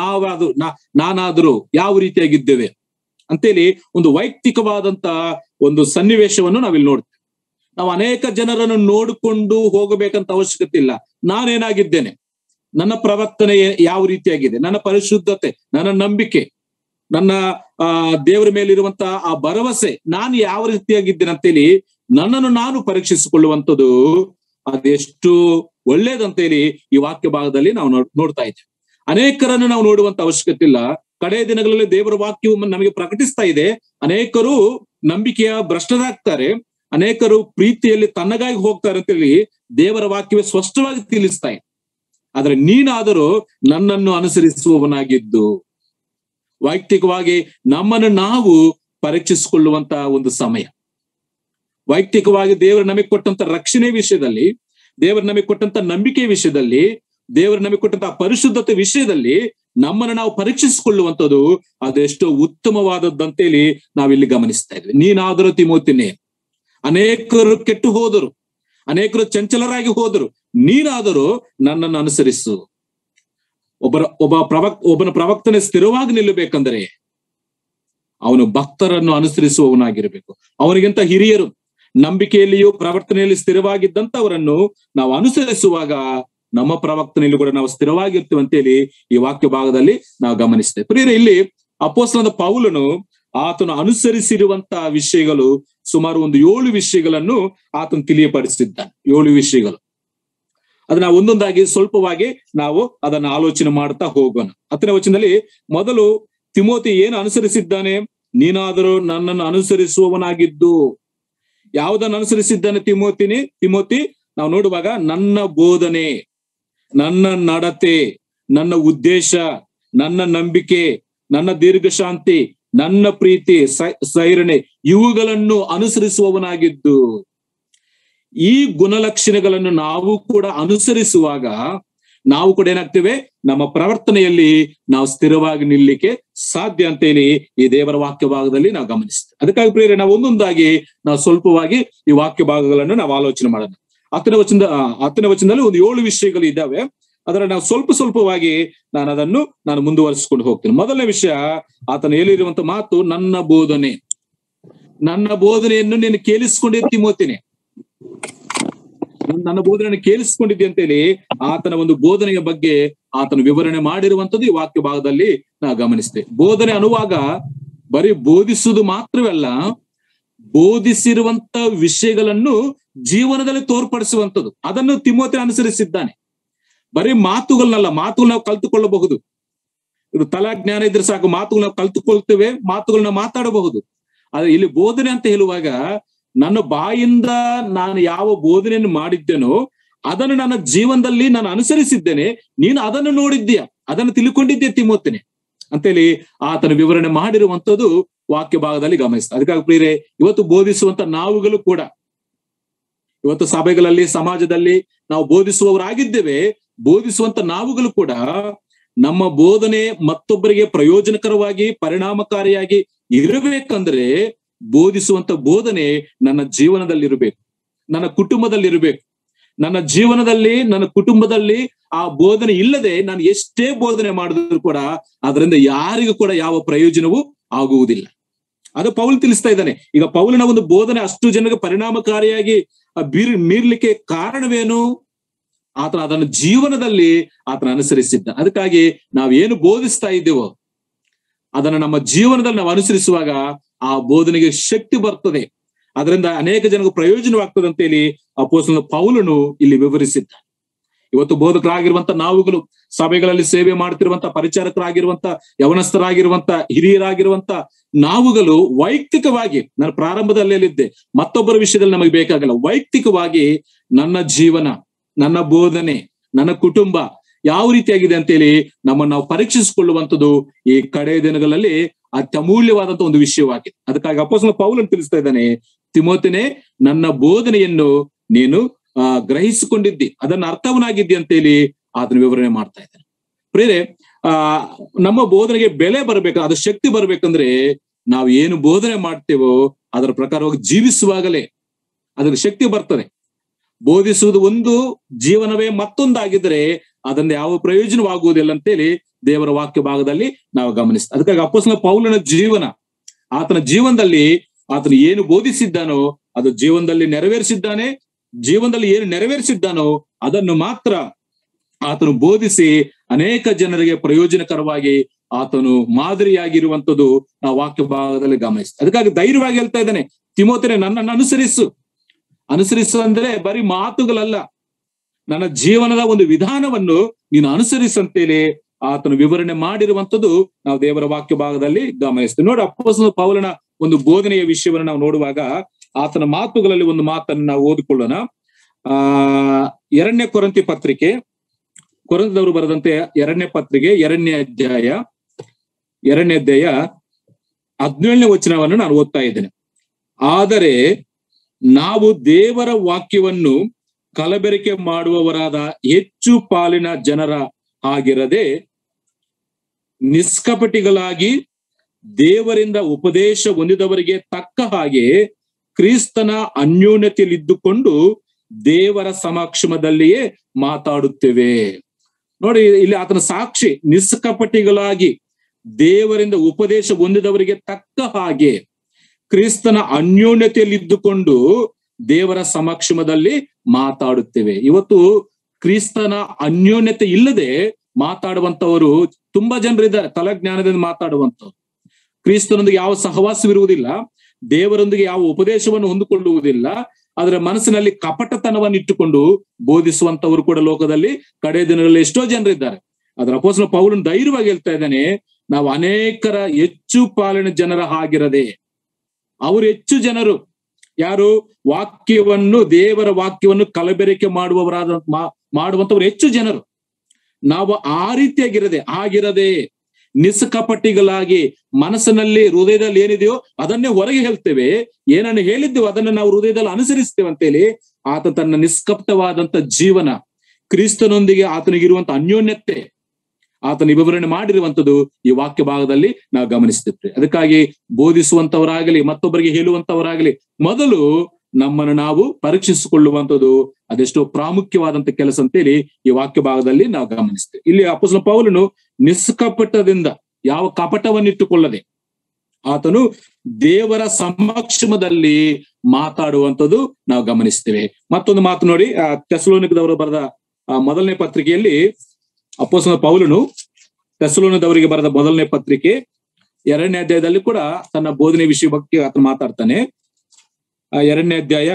ನಾನಾದರೂ ಯಾವ ರೀತಿಯಾಗಿದ್ದೇವೆ ಅಂತೇಳಿ ಒಂದು ವೈಯಕ್ತಿಕವಾದಂತ ಒಂದು ಸನ್ನಿವೇಶವನ್ನು ನಾವಿಲ್ಲಿ ನೋಡ್ತೇವೆ. ನಾವು ಅನೇಕ ಜನರನ್ನು ನೋಡಿಕೊಂಡು ಹೋಗಬೇಕಂತ ಅವಶ್ಯಕತೆ ಇಲ್ಲ. ನಾನೇನಾಗಿದ್ದೇನೆ, ನನ್ನ ಪ್ರವರ್ತನೆ ಯಾವ ರೀತಿಯಾಗಿದೆ, ನನ್ನ ಪರಿಶುದ್ಧತೆ, ನನ್ನ ನಂಬಿಕೆ, ನನ್ನ ದೇವರ ಮೇಲಿರುವಂತಹ ಆ ಭರವಸೆ, ನಾನು ಯಾವ ರೀತಿಯಾಗಿದ್ದೇನೆ ಅಂತೇಳಿ ನನ್ನನ್ನು ನಾನು ಪರೀಕ್ಷಿಸಿಕೊಳ್ಳುವಂಥದ್ದು ಅದೆಷ್ಟು ಒಳ್ಳೇದಂತೇಳಿ ಈ ವಾಕ್ಯ ಭಾಗದಲ್ಲಿ ನಾವು ನೋಡ್ತಾ ಇದ್ದೇವೆ. ಅನೇಕರನ್ನು ನಾವು ನೋಡುವಂತ ಅವಶ್ಯಕತೆ ಇಲ್ಲ. ಕಡೆಯ ದಿನಗಳಲ್ಲಿ ದೇವರ ವಾಕ್ಯವು ನಮಗೆ ಪ್ರಕಟಿಸ್ತಾ ಇದೆ. ಅನೇಕರು ನಂಬಿಕೆಯ ಭ್ರಷ್ಟರಾಗ್ತಾರೆ, ಅನೇಕರು ಪ್ರೀತಿಯಲ್ಲಿ ತನ್ನಗಾಗಿ ಹೋಗ್ತಾರೆ ಅಂತೇಳಿ ದೇವರ ವಾಕ್ಯವೇ ಸ್ಪಷ್ಟವಾಗಿ ತಿಳಿಸ್ತಾ ಇದೆ. ಆದ್ರೆ ನೀನಾದರೂ ನನ್ನನ್ನು ಅನುಸರಿಸುವವನಾಗಿದ್ದು, ವೈಯಕ್ತಿಕವಾಗಿ ನಮ್ಮನ್ನು ನಾವು ಪರೀಕ್ಷಿಸಿಕೊಳ್ಳುವಂತ ಒಂದು ಸಮಯ. ವೈಯಕ್ತಿಕವಾಗಿ ದೇವರು ನಮಗೆ ಕೊಟ್ಟಂತ ರಕ್ಷಣೆ ವಿಷಯದಲ್ಲಿ, ದೇವರು ನಮಗೆ ಕೊಟ್ಟಂತ ನಂಬಿಕೆ ವಿಷಯದಲ್ಲಿ, ದೇವರು ನಮಗೆ ಕೊಟ್ಟಂತ ಪರಿಶುದ್ಧತೆ ವಿಷಯದಲ್ಲಿ ನಮ್ಮನ್ನು ನಾವು ಪರೀಕ್ಷಿಸಿಕೊಳ್ಳುವಂಥದ್ದು ಅದೆಷ್ಟೋ ಉತ್ತಮವಾದದ್ದಂತೇಳಿ ನಾವಿಲ್ಲಿ ಗಮನಿಸ್ತಾ ಇದ್ವಿ. ನೀನಾದರೂ ತಿಮೋಥಿನೇ, ಅನೇಕರು ಕೆಟ್ಟು ಹೋದರು, ಅನೇಕರು ಚಂಚಲರಾಗಿ ಹೋದರು, ನೀನಾದರೂ ನನ್ನನ್ನು ಅನುಸರಿಸು. ಒಬ್ಬನ ಪ್ರವಕ್ತನೆ ಸ್ಥಿರವಾಗಿ ನಿಲ್ಲಬೇಕಂದರೆ ಅವನು ಭಕ್ತರನ್ನು ಅನುಸರಿಸುವವನಾಗಿರಬೇಕು. ಅವನಿಗಿಂತ ಹಿರಿಯರು ನಂಬಿಕೆಯಲ್ಲಿಯೂ ಪ್ರವರ್ತನೆಯಲ್ಲಿ ಸ್ಥಿರವಾಗಿದ್ದಂಥವರನ್ನು ನಾವು ಅನುಸರಿಸುವಾಗ ನಮ್ಮ ಪ್ರವರ್ತನೆಯಲ್ಲಿ ಕೂಡ ನಾವು ಸ್ಥಿರವಾಗಿರ್ತೀವಿ ಅಂತೇಳಿ ಈ ವಾಕ್ಯ ಭಾಗದಲ್ಲಿ ನಾವು ಗಮನಿಸ್ತೇವೆ. ಪ್ರಿಯರೇ, ಇಲ್ಲಿ ಅಪೊಸ್ತಲನಾದ ಪೌಲನು ಆತನು ಅನುಸರಿಸಿರುವಂತಹ ವಿಷಯಗಳು ಸುಮಾರು ಒಂದು 7 ವಿಷಯಗಳನ್ನು ಆತನು ತಿಳಿಯಪಡಿಸಿದ್ದಾನೆ. 7 ವಿಷಯಗಳು. ಅದನ್ನ ಒಂದೊಂದಾಗಿ ಸ್ವಲ್ಪವಾಗಿ ನಾವು ಅದನ್ನ ಆಲೋಚನೆ ಮಾಡ್ತಾ ಹೋಗೋಣ. 10ನೇ ವಚನದಲ್ಲಿ ಮೊದಲು ತಿಮೋಥಿ ಏನು ಅನುಸರಿಸಿದ್ದಾನೆ? ನೀನಾದರೂ ನನ್ನನ್ನು ಅನುಸರಿಸುವವನಾಗಿದ್ದು. ಯಾವುದನ್ನು ಅನುಸರಿಸಿದ್ದಾನೆ ತಿಮೋಥಿ? ನಾವು ನೋಡುವಾಗ ನನ್ನ ಬೋಧನೆ, ನನ್ನ ನಡತೆ, ನನ್ನ ಉದ್ದೇಶ, ನನ್ನ ನಂಬಿಕೆ, ನನ್ನ ದೀರ್ಘಶಾಂತಿ, ನನ್ನ ಪ್ರೀತಿ, ಸೈರಣೆ, ಇವುಗಳನ್ನು ಅನುಸರಿಸುವವನಾಗಿದ್ದು. ಈ ಗುಣಲಕ್ಷಣಗಳನ್ನು ನಾವು ಕೂಡ ಅನುಸರಿಸುವಾಗ ನಾವು ಕೂಡ ಏನಾಗ್ತೇವೆ, ನಮ್ಮ ಪ್ರವರ್ತನೆಯಲ್ಲಿ ನಾವು ಸ್ಥಿರವಾಗಿ ನಿಲ್ಲಲಿಕ್ಕೆ ಸಾಧ್ಯ ಅಂತೇಳಿ ಈ ದೇವರ ವಾಕ್ಯ ಭಾಗದಲ್ಲಿ ನಾವು ಗಮನಿಸ್ತೇವೆ. ಅದಕ್ಕಾಗಿ ಪ್ರಿಯರೇ, ನಾವು ಒಂದೊಂದಾಗಿ ನಾವು ಸ್ವಲ್ಪವಾಗಿ ಈ ವಾಕ್ಯ ಭಾಗಗಳನ್ನು ನಾವು ಆಲೋಚನೆ ಮಾಡೋಣ. 10ನೇ ವಚನದಲ್ಲಿ ಒಂದು 7 ವಿಷಯಗಳು ಇದ್ದಾವೆ. ಅದರ ನಾವು ಸ್ವಲ್ಪವಾಗಿ ನಾನು ಮುಂದುವರಿಸಿಕೊಂಡು ಹೋಗ್ತೇನೆ. ಮೊದಲನೇ ವಿಷಯ, ಆತನು ಹೇಳಿರುವಂತ ಮಾತು ನನ್ನ ಬೋಧನೆ. ನನ್ನ ಬೋಧನೆಯನ್ನು ನೀನು ಕೇಳಿಸ್ಕೊಂಡಿದ್ದೆ ತಿಮೋಥಿನೇ, ನನ್ನ ಬೋಧನೆಯನ್ನು ಕೇಳಿಸ್ಕೊಂಡಿದ್ದೆ ಅಂತೇಳಿ ಆತನ ಒಂದು ಬೋಧನೆಯ ಬಗ್ಗೆ ಆತನು ವಿವರಣೆ ಮಾಡಿರುವಂತದ್ದು ಈ ವಾಕ್ಯ ಭಾಗದಲ್ಲಿ ನಾವು ಗಮನಿಸ್ತೇವೆ. ಬೋಧನೆ ಅನ್ನುವಾಗ ಬರೀ ಬೋಧಿಸುವುದು ಮಾತ್ರವಲ್ಲ, ಬೋಧಿಸಿರುವಂತ ವಿಷಯಗಳನ್ನು ಜೀವನದಲ್ಲಿ ತೋರ್ಪಡಿಸುವಂಥದ್ದು, ಅದನ್ನು ತಿಮೋಥಿ ಅನುಸರಿಸಿದ್ದಾನೆ. ಬರೀ ಮಾತುಗಳನ್ನಲ್ಲ, ಮಾತುಗಳು ನಾವು ಕಲ್ತುಕೊಳ್ಳಬಹುದು. ಇದು ತಲಾ ಜ್ಞಾನ ಇದ್ರೆ ಸಾಕು, ಮಾತುಗಳು ನಾವು ಕಲ್ತುಕೊಳ್ತೇವೆ, ಮಾತುಗಳನ್ನ ಮಾತಾಡಬಹುದು. ಆದ್ರೆ ಇಲ್ಲಿ ಬೋಧನೆ ಅಂತ ಹೇಳುವಾಗ ನನ್ನ ಬಾಯಿಂದ ನಾನು ಯಾವ ಬೋಧನೆಯನ್ನು ಮಾಡಿದ್ದೇನೋ ಅದನ್ನು ನನ್ನ ಜೀವನದಲ್ಲಿ ನಾನು ಅನುಸರಿಸಿದ್ದೇನೆ, ನೀನು ಅದನ್ನು ನೋಡಿದ್ದೀಯ, ಅದನ್ನು ತಿಳ್ಕೊಂಡಿದ್ದೀಯ ತಿಮೋಥಿನೇ ಅಂತೇಳಿ ಆತನ ವಿವರಣೆ ಮಾಡಿರುವಂತದ್ದು ವಾಕ್ಯ ಭಾಗದಲ್ಲಿ ಗಮನಿಸ್ತಾರೆ. ಅದಕ್ಕಾಗಿ ಪ್ರಿಯರೇ, ಇವತ್ತು ಬೋಧಿಸುವಂತ ನಾವುಗಳು ಕೂಡ ಇವತ್ತು ಸಭೆಗಳಲ್ಲಿ, ಸಮಾಜದಲ್ಲಿ ನಾವು ಬೋಧಿಸುವವರಾಗಿದ್ದೇವೆ. ಬೋಧಿಸುವಂತ ನಾವುಗಳು ಕೂಡ ನಮ್ಮ ಬೋಧನೆ ಮತ್ತೊಬ್ಬರಿಗೆ ಪ್ರಯೋಜನಕರವಾಗಿ, ಪರಿಣಾಮಕಾರಿಯಾಗಿ ಇರಬೇಕಂದ್ರೆ ಬೋಧಿಸುವಂತ ಬೋಧನೆ ನನ್ನ ಜೀವನದಲ್ಲಿ ಇರಬೇಕು, ನನ್ನ ಕುಟುಂಬದಲ್ಲಿ ಇರಬೇಕು. ನನ್ನ ಜೀವನದಲ್ಲಿ, ನನ್ನ ಕುಟುಂಬದಲ್ಲಿ ಆ ಬೋಧನೆ ಇಲ್ಲದೆ ನಾನು ಎಷ್ಟೇ ಬೋಧನೆ ಮಾಡಿದ್ರು ಕೂಡ ಅದರಿಂದ ಯಾರಿಗೂ ಕೂಡ ಯಾವ ಪ್ರಯೋಜನವೂ ಆಗುವುದಿಲ್ಲ. ಅದು ಪೌಲ್ ತಿಳಿಸ್ತಾ ಇದ್ದಾನೆ. ಈಗ ಪೌಲನ ಒಂದು ಬೋಧನೆ ಅಷ್ಟು ಜನರಿಗೆ ಪರಿಣಾಮಕಾರಿಯಾಗಿ ಮೀರ್ಲಿಕ್ಕೆ ಕಾರಣವೇನು? ಆತನ ಅದನ್ನು ಜೀವನದಲ್ಲಿ ಆತನ ಅನುಸರಿಸಿದ್ದ. ಅದಕ್ಕಾಗಿ ನಾವೇನು ಬೋಧಿಸ್ತಾ ಇದ್ದೇವೋ ಅದನ್ನು ನಮ್ಮ ಜೀವನದಲ್ಲಿ ನಾವು ಅನುಸರಿಸುವಾಗ ಆ ಬೋಧನೆಗೆ ಶಕ್ತಿ ಬರ್ತದೆ, ಅದರಿಂದ ಅನೇಕ ಜನರಿಗೆ ಪ್ರಯೋಜನವಾಗ್ತದೆ ಅಂತೇಳಿ ಅಪೊಸ್ತಲನಾದ ಪೌಲನು ಇಲ್ಲಿ ವಿವರಿಸಿದ್ದ. ಇವತ್ತು ಬೋಧಕರಾಗಿರುವಂತ ನಾವುಗಳು, ಸಭೆಗಳಲ್ಲಿ ಸೇವೆ ಮಾಡ್ತಿರುವಂತ ಪರಿಚಾರಕರಾಗಿರುವಂತ, ಯವನಸ್ಥರಾಗಿರುವಂತ, ಹಿರಿಯರಾಗಿರುವಂತ ನಾವುಗಳು ವೈಯಕ್ತಿಕವಾಗಿ, ನಾನು ಪ್ರಾರಂಭದಲ್ಲಿ ಹೇಳಿದ್ದೆ, ಮತ್ತೊಬ್ಬರ ವಿಷಯದಲ್ಲಿ ನಮಗೆ ಬೇಕಾಗಲ್ಲ. ವೈಯಕ್ತಿಕವಾಗಿ ನನ್ನ ಜೀವನ, ನನ್ನ ಬೋಧನೆ, ನನ್ನ ಕುಟುಂಬ ಯಾವ ರೀತಿಯಾಗಿದೆ ಅಂತೇಳಿ ನಮ್ಮನ್ನು ನಾವು ಪರೀಕ್ಷಿಸಿಕೊಳ್ಳುವಂಥದ್ದು ಈ ಕಡೆ ದಿನಗಳಲ್ಲಿ ಅತ್ಯಮೂಲ್ಯವಾದಂತ ಒಂದು ವಿಷಯವಾಗಿದೆ. ಅದಕ್ಕಾಗಿ ಅಪೊಸ್ತಲ ಪೌಲನು ತಿಳಿಸ್ತಾ ಇದ್ದಾನೆ, ತಿಮೋಥೆನೇ, ನನ್ನ ಬೋಧನೆಯನ್ನು ನೀನು ಗ್ರಹಿಸಿಕೊಂಡಿದ್ದಿ, ಅದನ್ನ ಅರ್ಥವನಾಗಿದ್ದಿ ಅಂತೇಳಿ ಅದನ್ನ ವಿವರಣೆ ಮಾಡ್ತಾ ಇದ್ದಾನೆ. ಪ್ರೇರೆ, ನಮ್ಮ ಬೋಧನೆಗೆ ಬೆಲೆ ಬರ್ಬೇಕು, ಅದು ಶಕ್ತಿ ಬರ್ಬೇಕಂದ್ರೆ ನಾವು ಏನು ಬೋಧನೆ ಮಾಡ್ತೇವೋ ಅದರ ಪ್ರಕಾರವಾಗಿ ಜೀವಿಸುವಾಗಲೇ ಅದಕ್ಕೆ ಶಕ್ತಿ ಬರ್ತದೆ. ಬೋಧಿಸುವುದು ಒಂದು, ಜೀವನವೇ ಮತ್ತೊಂದಾಗಿದ್ರೆ ಅದರಿಂದ ಯಾವ ಪ್ರಯೋಜನವಾಗುವುದಿಲ್ಲ ಅಂತೇಳಿ ದೇವರ ವಾಕ್ಯ ಭಾಗದಲ್ಲಿ ನಾವು ಗಮನಿಸ್ತೀವಿ. ಅದಕ್ಕಾಗಿ ಅಪೊಸ್ತಲ ಪೌಲನ ಜೀವನ, ಆತನ ಜೀವನದಲ್ಲಿ ಆತನು ಏನು ಬೋಧಿಸಿದ್ದಾನೋ ಅದು ಜೀವನದಲ್ಲಿ ನೆರವೇರಿಸಿದ್ದಾನೆ. ಜೀವನದಲ್ಲಿ ಏನು ನೆರವೇರಿಸಿದ್ದಾನೋ ಅದನ್ನು ಮಾತ್ರ ಆತನು ಬೋಧಿಸಿ ಅನೇಕ ಜನರಿಗೆ ಪ್ರಯೋಜನಕರವಾಗಿ ಆತನು ಮಾದರಿಯಾಗಿರುವಂಥದ್ದು ನಾವು ವಾಕ್ಯ ಭಾಗದಲ್ಲಿ ಗಮನಿಸ್ತೀವಿ. ಅದಕ್ಕಾಗಿ ಧೈರ್ಯವಾಗಿ ಹೇಳ್ತಾ ಇದ್ದಾನೆ, ತಿಮೋಥೆನೇ, ನನ್ನನ್ನು ಅನುಸರಿಸು ಅಂದ್ರೆ ಬರೀ ಮಾತುಗಳಲ್ಲ, ನನ್ನ ಜೀವನದ ಒಂದು ವಿಧಾನವನ್ನು ನೀನು ಅನುಸರಿಸಂತೇಳಿ ಆತನು ವಿವರಣೆ ಮಾಡಿರುವಂಥದ್ದು ನಾವು ದೇವರ ವಾಕ್ಯ ಭಾಗದಲ್ಲಿ ಗಮನಿಸ್ತೀವಿ. ನೋಡಿ, ಅಪೊಸ್ತಲ ಪೌಲನ ಒಂದು ಬೋಧನೆಯ ವಿಷಯವನ್ನು ನಾವು ನೋಡುವಾಗ ಆತನ ಮಾತುಗಳಲ್ಲಿ ಒಂದು ಮಾತನ್ನು ನಾವು ಓದಿಕೊಳ್ಳೋಣ. 2ನೇ ಕೊರಿಂಥಿ ಪತ್ರಿಕೆ, ಕೊರಿಂಥದವರು ಬರೆದಂತೆ 2ನೇ ಪತ್ರಿಕೆ 2ನೇ ಅಧ್ಯಾಯ 17ನೇ ವಚನವನ್ನು ನಾನು ಓದ್ತಾ ಇದ್ದೇನೆ. ಆದರೆ ನಾವು ದೇವರ ವಾಕ್ಯವನ್ನು ಕಲಬೆರಕೆ ಮಾಡುವವರಾದ ಹೆಚ್ಚು ಪಾಲಿನ ಜನರ ಆಗಿರದೆ ನಿಷ್ಕಪಟಿಗಳಾಗಿ ದೇವರಿಂದ ಉಪದೇಶ ಹೊಂದಿದವರಿಗೆ ತಕ್ಕ ಹಾಗೆ ಕ್ರಿಸ್ತನ ಅನ್ಯೋನ್ಯತೆಯಲ್ಲಿದ್ದುಕೊಂಡು ದೇವರ ಸಮಕ್ಷಮದಲ್ಲಿಯೇ ಮಾತಾಡುತ್ತೇವೆ. ನೋಡಿ, ಇಲ್ಲಿ ಆತನ ಸಾಕ್ಷಿ, ನಿಷ್ಕಪಟಿಗಳಾಗಿ ದೇವರಿಂದ ಉಪದೇಶ ಹೊಂದಿದವರಿಗೆ ತಕ್ಕ ಹಾಗೆ ಕ್ರಿಸ್ತನ ಅನ್ಯೋನ್ಯತೆಯಲ್ಲಿದ್ದುಕೊಂಡು ದೇವರ ಸಮಕ್ಷಮದಲ್ಲಿ ಮಾತಾಡುತ್ತೇವೆ. ಇವತ್ತು ಕ್ರಿಸ್ತನ ಅನ್ಯೋನ್ಯತೆ ಇಲ್ಲದೆ ಮಾತಾಡುವಂತವರು ತುಂಬಾ ಜನರಿದ್ದಾರೆ. ತಲಜ್ಞಾನದಿಂದ ಮಾತಾಡುವಂತವ್ರು, ಕ್ರಿಸ್ತನೊಂದಿಗೆ ಯಾವ ಸಹವಾಸವಿರುವುದಿಲ್ಲ, ದೇವರೊಂದಿಗೆ ಯಾವ ಉಪದೇಶವನ್ನು ಹೊಂದಿಕೊಳ್ಳುವುದಿಲ್ಲ, ಅದರ ಮನಸ್ಸಿನಲ್ಲಿ ಕಪಟತನವನ್ನು ಇಟ್ಟುಕೊಂಡು ಬೋಧಿಸುವಂತವರು ಕೂಡ ಲೋಕದಲ್ಲಿ ಕಡೆ ದಿನಗಳಲ್ಲಿ ಎಷ್ಟೋ ಜನರಿದ್ದಾರೆ. ಅದರ ಅಪೊಸ್ತಲ ಪೌಲನು ಧೈರ್ಯವಾಗಿ ಹೇಳ್ತಾ ಇದ್ದಾನೆ, ನಾವು ಅನೇಕರ ಹೆಚ್ಚು ಪಾಲಿನ ಜನರ ಆಗಿರದೆ, ಅವರು ಹೆಚ್ಚು ಜನರು ಯಾರು? ವಾಕ್ಯವನ್ನು, ದೇವರ ವಾಕ್ಯವನ್ನು ಕಲಬೆರಕೆ ಮಾಡುವಂತವ್ರು ಹೆಚ್ಚು ಜನರು. ನಾವು ಆ ರೀತಿಯಾಗಿರದೆ ನಿಷ್ಕಪಟಿಗಳಾಗಿ ಮನಸ್ಸಿನಲ್ಲಿ, ಹೃದಯದಲ್ಲಿ ಏನಿದೆಯೋ ಅದನ್ನೇ ಹೊರಗೆ ಹೇಳ್ತೇವೆ, ಏನನ್ನು ಹೇಳಿದ್ದೇವೋ ಅದನ್ನು ನಾವು ಹೃದಯದಲ್ಲಿ ಅನುಸರಿಸ್ತೇವೆ ಅಂತೇಳಿ ಆತ ತನ್ನ ನಿಷ್ಕಪಟವಾದಂತ ಜೀವನ, ಕ್ರಿಸ್ತನೊಂದಿಗೆ ಆತನಿಗಿರುವಂತ ಅನ್ಯೋನ್ಯತೆ ಆತನ ವಿವರಣೆ ಮಾಡಿರುವಂಥದ್ದು ಈ ವಾಕ್ಯ ಭಾಗದಲ್ಲಿ ನಾವು ಗಮನಿಸ್ತಿರ್ತೀವಿ. ಅದಕ್ಕಾಗಿ ಬೋಧಿಸುವಂತವರಾಗಲಿ ಮತ್ತೊಬ್ಬರಿಗೆ ಹೇಳುವಂತವರಾಗಲಿ ಮೊದಲು ನಮ್ಮನ್ನು ನಾವು ಪರೀಕ್ಷಿಸಿಕೊಳ್ಳುವಂಥದ್ದು ಅದೆಷ್ಟೋ ಪ್ರಾಮುಖ್ಯವಾದಂತ ಕೆಲಸ ಅಂತೇಳಿ ಈ ವಾಕ್ಯ ಭಾಗದಲ್ಲಿ ನಾವು ಗಮನಿಸ್ತೇವೆ. ಇಲ್ಲಿ ಅಪೊಸ್ತಲ ಪೌಲನು ನಿಷ್ಕಪಟದಿಂದ, ಯಾವ ಕಪಟವನ್ನಿಟ್ಟುಕೊಳ್ಳದೆ ಆತನು ದೇವರ ಸಮಕ್ಷಮದಲ್ಲಿ ಮಾತಾಡುವಂಥದ್ದು ನಾವು ಗಮನಿಸ್ತೇವೆ. ಮತ್ತೊಂದು ಮಾತು ನೋಡಿ, ಥೆಸಲೋನಿಕದವರು ಬರೆದ 1ನೇ ಪತ್ರಿಕೆಯಲ್ಲಿ ಅಪೊಸ್ತಲ ಪೌಲನು ಥೆಸಲೋನಿಕದವರಿಗೆ ಬರೆದ 1ನೇ ಪತ್ರಿಕೆ 2ನೇ ಅಧ್ಯಾಯದಲ್ಲಿ ಕೂಡ ತನ್ನ ಬೋಧನೆ ವಿಷಯ ಬಗ್ಗೆ ಆತನು ಮಾತಾಡ್ತಾನೆ. 2ನೇ ಅಧ್ಯಾಯ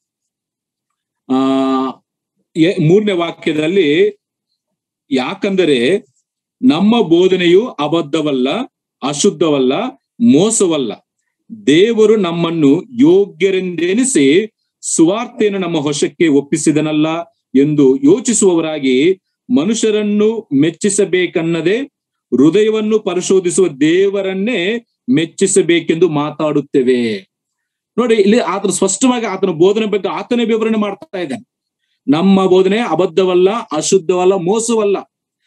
3ನೇ ವಾಕ್ಯದಲ್ಲಿ, ಯಾಕಂದರೆ ನಮ್ಮ ಬೋಧನೆಯು ಅಬದ್ಧವಲ್ಲ, ಅಶುದ್ಧವಲ್ಲ, ಮೋಸವಲ್ಲ. ದೇವರು ನಮ್ಮನ್ನು ಯೋಗ್ಯರೆಂದೆನಿಸಿ ಸುವಾರ್ತೆಯನ್ನು ನಮ್ಮ ವಶಕ್ಕೆ ಒಪ್ಪಿಸಿದನಲ್ಲ ಎಂದು ಯೋಚಿಸುವವರಾಗಿ ಮನುಷ್ಯರನ್ನು ಮೆಚ್ಚಿಸಬೇಕನ್ನದೆ ಹೃದಯವನ್ನು ಪರಿಶೋಧಿಸುವ ದೇವರನ್ನೇ ಮೆಚ್ಚಿಸಬೇಕೆಂದು ಮಾತಾಡುತ್ತೇವೆ. ನೋಡಿ, ಇಲ್ಲಿ ಆತನು ಸ್ಪಷ್ಟವಾಗಿ ಆತನ ಬೋಧನೆ ಬಗ್ಗೆ ಆತನೇ ವಿವರಣೆ ಮಾಡ್ತಾ ಇದ್ದಾನೆ. ನಮ್ಮ ಬೋಧನೆ ಅಬದ್ಧವಲ್ಲ, ಅಶುದ್ಧವಲ್ಲ, ಮೋಸವಲ್ಲ.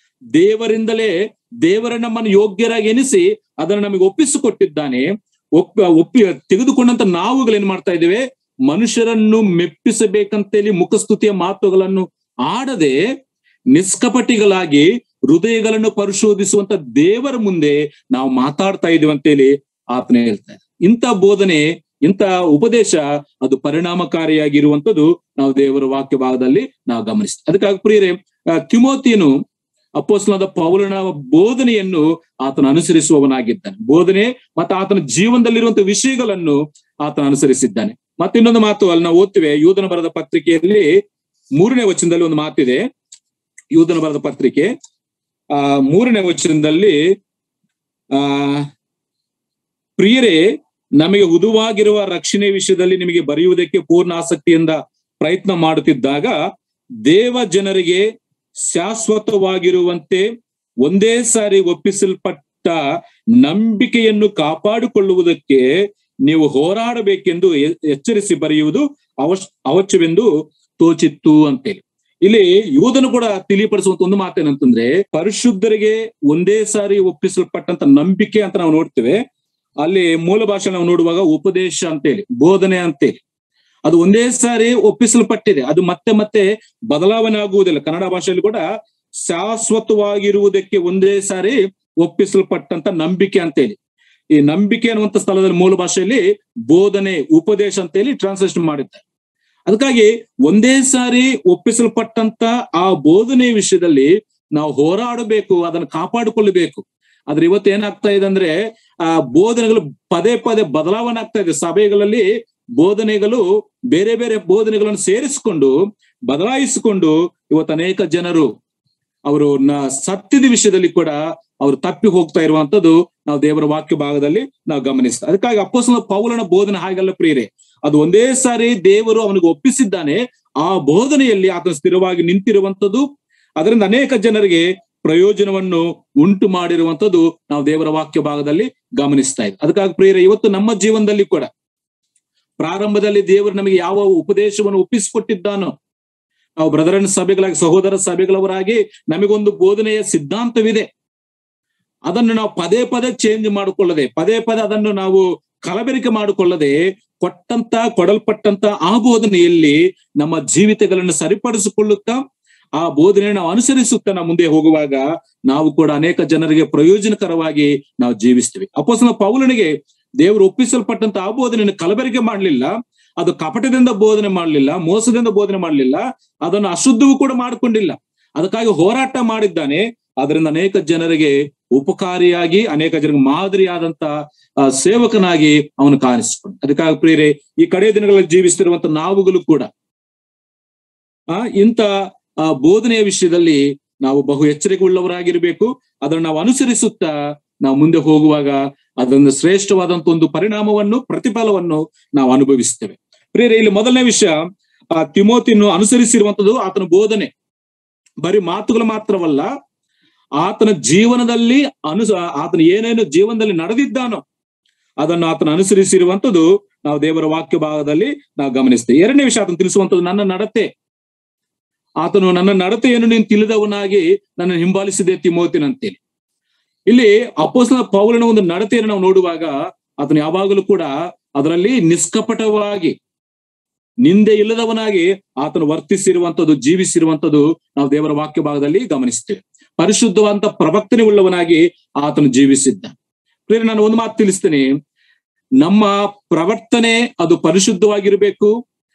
ದೇವರ ನಮ್ಮನ್ನು ಯೋಗ್ಯರಾಗಿ ಎನಿಸಿ ಅದನ್ನು ನಮಗೆ ಒಪ್ಪಿಸಿಕೊಟ್ಟಿದ್ದಾನೆ. ತೆಗೆದುಕೊಂಡಂತ ನಾವುಗಳೇನ್ ಮಾಡ್ತಾ ಇದ್ದೇವೆ? ಮನುಷ್ಯರನ್ನು ಮೆಪ್ಪಿಸಬೇಕಂತೇಳಿ ಮುಖಸ್ತುತಿಯ ಮಾತುಗಳನ್ನು ಆಡದೆ ನಿಷ್ಕಪಟಿಗಳಾಗಿ ಹೃದಯಗಳನ್ನು ಪರಿಶೋಧಿಸುವಂತ ದೇವರ ಮುಂದೆ ನಾವು ಮಾತಾಡ್ತಾ ಇದ್ದೀವಿ ಅಂತೇಳಿ ಆತನೇ ಹೇಳ್ತಾ ಇದ್ದಾರೆ. ಇಂಥ ಬೋಧನೆ, ಇಂಥ ಉಪದೇಶ ಅದು ಪರಿಣಾಮಕಾರಿಯಾಗಿರುವಂಥದ್ದು ನಾವು ದೇವರ ವಾಕ್ಯ ಭಾಗದಲ್ಲಿ ನಾವು ಗಮನಿಸ್ತೀವಿ. ಅದಕ್ಕಾಗಿ ಪ್ರಿಯರೇ, ತಿಮೋತಿಯನು ಅಪೊಸ್ತಲನಾದ ಪೌಲನ ಬೋಧನೆಯನ್ನು ಆತನ ಅನುಸರಿಸುವವನಾಗಿದ್ದಾನೆ. ಬೋಧನೆ ಮತ್ತು ಆತನ ಜೀವನದಲ್ಲಿರುವಂತಹ ವಿಷಯಗಳನ್ನು ಆತನ ಅನುಸರಿಸಿದ್ದಾನೆ. ಮತ್ತೆ ಇನ್ನೊಂದು ಮಾತು ಅಲ್ಲಿ ನಾವು ಓದ್ತೇವೆ, ಯೂದನ ಬರೆದ ಪತ್ರಿಕೆಯಲ್ಲಿ 3ನೇ ವಚನದಲ್ಲಿ ಒಂದು ಮಾತಿದೆ. ಯೂದನ ಬರೆದ ಪತ್ರಿಕೆ 3ನೇ ವಚನದಲ್ಲಿ ಪ್ರಿಯರೇ, ನಮಗೆ ಹುದುವಾಗಿರುವ ರಕ್ಷಣೆ ವಿಷಯದಲ್ಲಿ ನಿಮಗೆ ಬರೆಯುವುದಕ್ಕೆ ಪೂರ್ಣ ಆಸಕ್ತಿಯಿಂದ ಪ್ರಯತ್ನ ಮಾಡುತ್ತಿದ್ದಾಗ ದೇವ ಜನರಿಗೆ ಶಾಶ್ವತವಾಗಿರುವಂತೆ ಒಂದೇ ಸಾರಿ ಒಪ್ಪಿಸಲ್ಪಟ್ಟ ನಂಬಿಕೆಯನ್ನು ಕಾಪಾಡಿಕೊಳ್ಳುವುದಕ್ಕೆ ನೀವು ಹೋರಾಡಬೇಕೆಂದು ಎಚ್ಚರಿಸಿ ಬರೆಯುವುದು ಅವಶ್ಯವೆಂದು ತೋಚಿತ್ತು ಅಂತೇಳಿ. ಇಲ್ಲಿ ಯೂದನು ಕೂಡ ತಿಳಿಪಡಿಸುವಂತ ಒಂದು ಮಾತೇನಂತಂದ್ರೆ, ಪರಿಶುದ್ಧರಿಗೆ ಒಂದೇ ಸಾರಿ ಒಪ್ಪಿಸಲ್ಪಟ್ಟಂತ ನಂಬಿಕೆ ಅಂತ ನಾವು ನೋಡ್ತೇವೆ. ಅಲ್ಲಿ ಮೂಲ ಭಾಷೆ ನಾವು ನೋಡುವಾಗ ಉಪದೇಶ ಅಂತೇಳಿ, ಬೋಧನೆ ಅಂತೇಳಿ, ಅದು ಒಂದೇ ಸಾರಿ ಒಪ್ಪಿಸಲ್ಪಟ್ಟಿದೆ. ಅದು ಮತ್ತೆ ಮತ್ತೆ ಬದಲಾವಣೆ ಆಗುವುದಿಲ್ಲ. ಕನ್ನಡ ಭಾಷೆಯಲ್ಲಿ ಕೂಡ ಶಾಶ್ವತವಾಗಿರುವುದಕ್ಕೆ ಒಂದೇ ಸಾರಿ ಒಪ್ಪಿಸಲ್ಪಟ್ಟಂತ ನಂಬಿಕೆ ಅಂತೇಳಿ, ಈ ನಂಬಿಕೆ ಅನ್ನುವಂಥ ಸ್ಥಳದಲ್ಲಿ ಮೂಲ ಭಾಷೆಯಲ್ಲಿ ಬೋಧನೆ, ಉಪದೇಶ ಅಂತೇಳಿ ಟ್ರಾನ್ಸ್ಲೇಷನ್ ಮಾಡಿದ್ದಾರೆ. ಅದಕ್ಕಾಗಿ ಒಂದೇ ಸಾರಿ ಒಪ್ಪಿಸಲ್ಪಟ್ಟಂತ ಆ ಬೋಧನೆ ವಿಷಯದಲ್ಲಿ ನಾವು ಹೋರಾಡಬೇಕು, ಅದನ್ನು ಕಾಪಾಡಿಕೊಳ್ಳಬೇಕು. ಆದ್ರೆ ಇವತ್ತು ಏನಾಗ್ತಾ ಇದೆ ಅಂದ್ರೆ, ಆ ಬೋಧನೆಗಳು ಪದೇ ಪದೇ ಬದಲಾವಣೆ ಆಗ್ತಾ ಇದೆ. ಸಭೆಗಳಲ್ಲಿ ಬೋಧನೆಗಳು ಬೇರೆ ಬೇರೆ ಬೋಧನೆಗಳನ್ನು ಸೇರಿಸಿಕೊಂಡು ಬದಲಾಯಿಸಿಕೊಂಡು ಇವತ್ತು ಅನೇಕ ಜನರು ಅವರು ಸತ್ಯದ ವಿಷಯದಲ್ಲಿ ಕೂಡ ಅವರು ತಪ್ಪಿ ಹೋಗ್ತಾ ಇರುವಂತದ್ದು ನಾವು ದೇವರ ವಾಕ್ಯ ಭಾಗದಲ್ಲಿ ನಾವು ಗಮನಿಸ್ತಾ. ಅದಕ್ಕಾಗಿ ಅಪೊಸ್ತಲನಾದ ಪೌಲನ ಬೋಧನೆ ಹಾಗಲ್ಲ ಪ್ರಿಯರೇ, ಅದು ಒಂದೇ ಸಾರಿ ದೇವರು ಅವನಿಗೆ ಒಪ್ಪಿಸಿದ್ದಾನೆ. ಆ ಬೋಧನೆಯಲ್ಲಿ ಆತನು ಸ್ಥಿರವಾಗಿ ನಿಂತಿರುವಂಥದ್ದು, ಅದರಿಂದ ಅನೇಕ ಜನರಿಗೆ ಪ್ರಯೋಜನವನ್ನು ಉಂಟು ಮಾಡಿರುವಂಥದ್ದು ನಾವು ದೇವರ ವಾಕ್ಯ ಭಾಗದಲ್ಲಿ ಗಮನಿಸ್ತಾ ಇದ್ದೀವಿ. ಅದಕ್ಕಾಗಿ ಪ್ರಿಯರೇ, ಇವತ್ತು ನಮ್ಮ ಜೀವನದಲ್ಲಿ ಕೂಡ ಪ್ರಾರಂಭದಲ್ಲಿ ದೇವರು ನಮಗೆ ಯಾವ ಉಪದೇಶವನ್ನು ಒಪ್ಪಿಸಿಕೊಟ್ಟಿದ್ದಾನೋ, ನಾವು ಬ್ರದರನ್ ಸಭೆಗಳಾಗಿ, ಸಹೋದರ ಸಭೆಗಳವರಾಗಿ ನಮಗೊಂದು ಬೋಧನೆಯ ಸಿದ್ಧಾಂತವಿದೆ. ಅದನ್ನು ನಾವು ಪದೇ ಪದೇ ಚೇಂಜ್ ಮಾಡಿಕೊಳ್ಳದೆ, ಪದೇ ಪದೇ ಅದನ್ನು ನಾವು ಕಲಬೆರಕೆ ಮಾಡಿಕೊಳ್ಳದೆ, ಕೊಡಲ್ಪಟ್ಟಂತ ಆ ಬೋಧನೆಯಲ್ಲಿ ನಮ್ಮ ಜೀವಿತಗಳನ್ನು ಸರಿಪಡಿಸಿಕೊಳ್ಳುತ್ತಾ ಆ ಬೋಧನೆಯನ್ನು ನಾವು ಅನುಸರಿಸುತ್ತಾ ನಾವು ಮುಂದೆ ಹೋಗುವಾಗ ನಾವು ಕೂಡ ಅನೇಕ ಜನರಿಗೆ ಪ್ರಯೋಜನಕರವಾಗಿ ನಾವು ಜೀವಿಸ್ತೀವಿ. ಅಪೊಸ್ತಲನಾದ ಪೌಲನಿಗೆ ದೇವರು ಒಪ್ಪಿಸಲ್ಪಟ್ಟಂತ ಆ ಬೋಧನೆಯನ್ನು ಕಲಬೆರಕೆ ಮಾಡಲಿಲ್ಲ, ಅದು ಕಪಟದಿಂದ ಬೋಧನೆ ಮಾಡಲಿಲ್ಲ, ಮೋಸದಿಂದ ಬೋಧನೆ ಮಾಡಲಿಲ್ಲ, ಅದನ್ನು ಅಶುದ್ಧವೂ ಕೂಡ ಮಾಡಿಕೊಂಡಿಲ್ಲ. ಅದಕ್ಕಾಗಿ ಹೋರಾಟ ಮಾಡಿದ್ದಾನೆ. ಅದರಿಂದ ಅನೇಕ ಜನರಿಗೆ ಉಪಕಾರಿಯಾಗಿ, ಅನೇಕ ಜನರಿಗೆ ಮಾದರಿಯಾದಂತ ಸೇವಕನಾಗಿ ಅವನು ಕಾಣಿಸಿಕೊಂಡು. ಅದಕ್ಕಾಗಿ ಪ್ರಿಯರೇ, ಈ ಕಡೆ ದಿನಗಳಲ್ಲಿ ಜೀವಿಸ್ತಿರುವಂತ ನಾವುಗಳು ಕೂಡ ಇಂಥ ಬೋಧನೆಯ ವಿಷಯದಲ್ಲಿ ನಾವು ಬಹು ಎಚ್ಚರಿಕೆ ಉಳ್ಳವರಾಗಿರ್ಬೇಕು. ಅದನ್ನು ನಾವು ಅನುಸರಿಸುತ್ತಾ ನಾವು ಮುಂದೆ ಹೋಗುವಾಗ ಅದೊಂದು ಶ್ರೇಷ್ಠವಾದಂತ ಒಂದು ಪರಿಣಾಮವನ್ನು, ಪ್ರತಿಫಲವನ್ನು ನಾವು ಅನುಭವಿಸ್ತೇವೆ. ಪ್ರಿಯರೇ, ಇಲ್ಲಿ ಮೊದಲನೇ ವಿಷಯ, ತಿಮೋತಿಯನ್ನು ಅನುಸರಿಸಿರುವಂತದ್ದು ಆತನ ಬೋಧನೆ. ಬರೀ ಮಾತುಗಳು ಮಾತ್ರವಲ್ಲ, ಆತನ ಜೀವನದಲ್ಲಿ ಆತನ ಏನೇನು ಜೀವನದಲ್ಲಿ ನಡೆದಿದ್ದಾನೋ ಅದನ್ನು ಆತನ ಅನುಸರಿಸಿರುವಂತದ್ದು ನಾವು ದೇವರ ವಾಕ್ಯ ಭಾಗದಲ್ಲಿ ನಾವು ಗಮನಿಸ್ತೇವೆ. ಎರಡನೇ ವಿಷಯ, ಆತನು ತಿಳಿಸುವಂಥದ್ದು ನನ್ನ ನಡತೆ. ಆತನು ನನ್ನ ನಡತೆಯನ್ನು ನೀನು ತಿಳಿದವನಾಗಿ ನನ್ನ ಹಿಂಬಾಲಿಸಿದೆ ತಿಮೋತಿನಂತೇಳಿ. ಇಲ್ಲಿ ಅಪೊಸ್ತಲನಾದ ಪೌಲನ ಒಂದು ನಡತೆಯನ್ನು ನಾವು ನೋಡುವಾಗ ಆತನು ಯಾವಾಗಲೂ ಕೂಡ ಅದರಲ್ಲಿ ನಿಷ್ಕಪಟವಾಗಿ, ನಿಂದೆ ಇಲ್ಲದವನಾಗಿ ಆತನು ವರ್ತಿಸಿರುವಂಥದ್ದು, ಜೀವಿಸಿರುವಂಥದ್ದು ನಾವು ದೇವರ ವಾಕ್ಯ ಭಾಗದಲ್ಲಿ ಗಮನಿಸ್ತೇವೆ. ಪರಿಶುದ್ಧವಂತ ಪ್ರವರ್ತನೆ ಉಳ್ಳವನಾಗಿ ಆತನು ಜೀವಿಸಿದ್ದ. ಪ್ರಿಯರೇ, ನಾನು ಒಂದು ಮಾತು ತಿಳಿಸ್ತೇನೆ, ನಮ್ಮ ಪ್ರವರ್ತನೆ ಅದು ಪರಿಶುದ್ಧವಾಗಿರ್ಬೇಕು.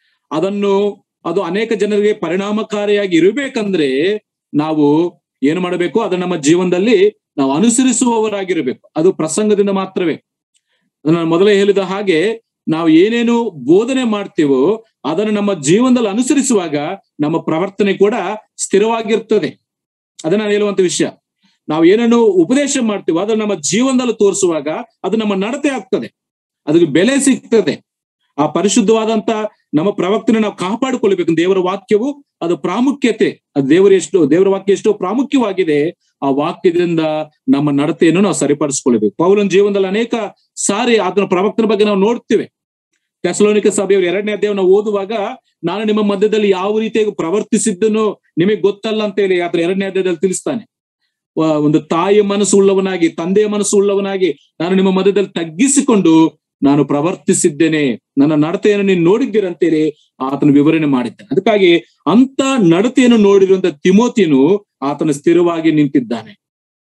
ಅದು ಅನೇಕ ಜನರಿಗೆ ಪರಿಣಾಮಕಾರಿಯಾಗಿ ಇರಬೇಕಂದ್ರೆ ನಾವು ಏನು ಮಾಡಬೇಕು? ಅದನ್ನ ನಮ್ಮ ಜೀವನದಲ್ಲಿ ನಾವು ಅನುಸರಿಸುವವರಾಗಿರ್ಬೇಕು. ಅದು ಪ್ರಸಂಗದಿಂದ ಮಾತ್ರವೇ. ನಾನು ಮೊದಲೇ ಹೇಳಿದ ಹಾಗೆ ನಾವು ಏನೇನು ಬೋಧನೆ ಮಾಡ್ತೀವೋ ಅದನ್ನು ನಮ್ಮ ಜೀವನದಲ್ಲಿ ಅನುಸರಿಸುವಾಗ ನಮ್ಮ ಪ್ರವರ್ತನೆ ಕೂಡ ಸ್ಥಿರವಾಗಿರ್ತದೆ. ಅದನ್ನ ನಾನು ಹೇಳುವಂತ ವಿಷಯ. ನಾವು ಏನೇನು ಉಪದೇಶ ಮಾಡ್ತೀವೋ ಅದನ್ನು ನಮ್ಮ ಜೀವನದಲ್ಲಿ ತೋರಿಸುವಾಗ ಅದು ನಮ್ಮ ನಡತೆ ಆಗ್ತದೆ, ಅದಕ್ಕೆ ಬೆಲೆ ಸಿಗ್ತದೆ. ಆ ಪರಿಶುದ್ಧವಾದಂತ ನಮ್ಮ ಪ್ರವರ್ತನೆ ನಾವು ಕಾಪಾಡಿಕೊಳ್ಬೇಕು. ದೇವರ ವಾಕ್ಯವು ಅದು ಪ್ರಾಮುಖ್ಯತೆ, ಅದು ದೇವರ ವಾಕ್ಯ ಎಷ್ಟೋ ಪ್ರಾಮುಖ್ಯವಾಗಿದೆ. ಆ ವಾಕ್ಯದಿಂದ ನಮ್ಮ ನಡತೆಯನ್ನು ನಾವು ಸರಿಪಡಿಸ್ಕೊಳ್ಬೇಕು. ಪೌಲನ ಜೀವನದಲ್ಲಿ ಅನೇಕ ಸಾರಿ ಆತನ ಪ್ರವರ್ತನೆ ಬಗ್ಗೆ ನಾವು ನೋಡ್ತೇವೆ. ಥೆಸಲೋನಿಕ ಸಭೆಯವರು 2ನೇ ಅಧ್ಯಾಯ ನಾವು ಓದುವಾಗ, ನಾನು ನಿಮ್ಮ ಮಧ್ಯದಲ್ಲಿ ಯಾವ ರೀತಿಯಾಗಿ ಪ್ರವರ್ತಿಸಿದ್ದನು ನಿಮಗೆ ಗೊತ್ತಲ್ಲ ಅಂತ ಹೇಳಿ ಆತನ 2ನೇ ಅಧ್ಯಾಯದಲ್ಲಿ ತಿಳಿಸ್ತಾನೆ. ಒಂದು ತಾಯಿಯ ಮನಸ್ಸು ಉಳ್ಳವನಾಗಿ, ತಂದೆಯ ಮನಸ್ಸು ಉಳ್ಳವನಾಗಿ ನಾನು ನಿಮ್ಮ ಮಧ್ಯದಲ್ಲಿ ತಗ್ಗಿಸಿಕೊಂಡು ನಾನು ಪ್ರವರ್ತಿಸಿದ್ದೇನೆ, ನನ್ನ ನಡತೆಯನ್ನು ನೀನು ನೋಡಿದ್ದೀರಂತೇಳಿ ಆತನ ವಿವರಣೆ ಮಾಡಿದ್ದಾನೆ. ಅದಕ್ಕಾಗಿ ಅಂತ ನಡತೆಯನ್ನು ನೋಡಿರುವಂತ ತಿಮೋತಿಯನು ಆತನ ಸ್ಥಿರವಾಗಿ ನಿಂತಿದ್ದಾನೆ.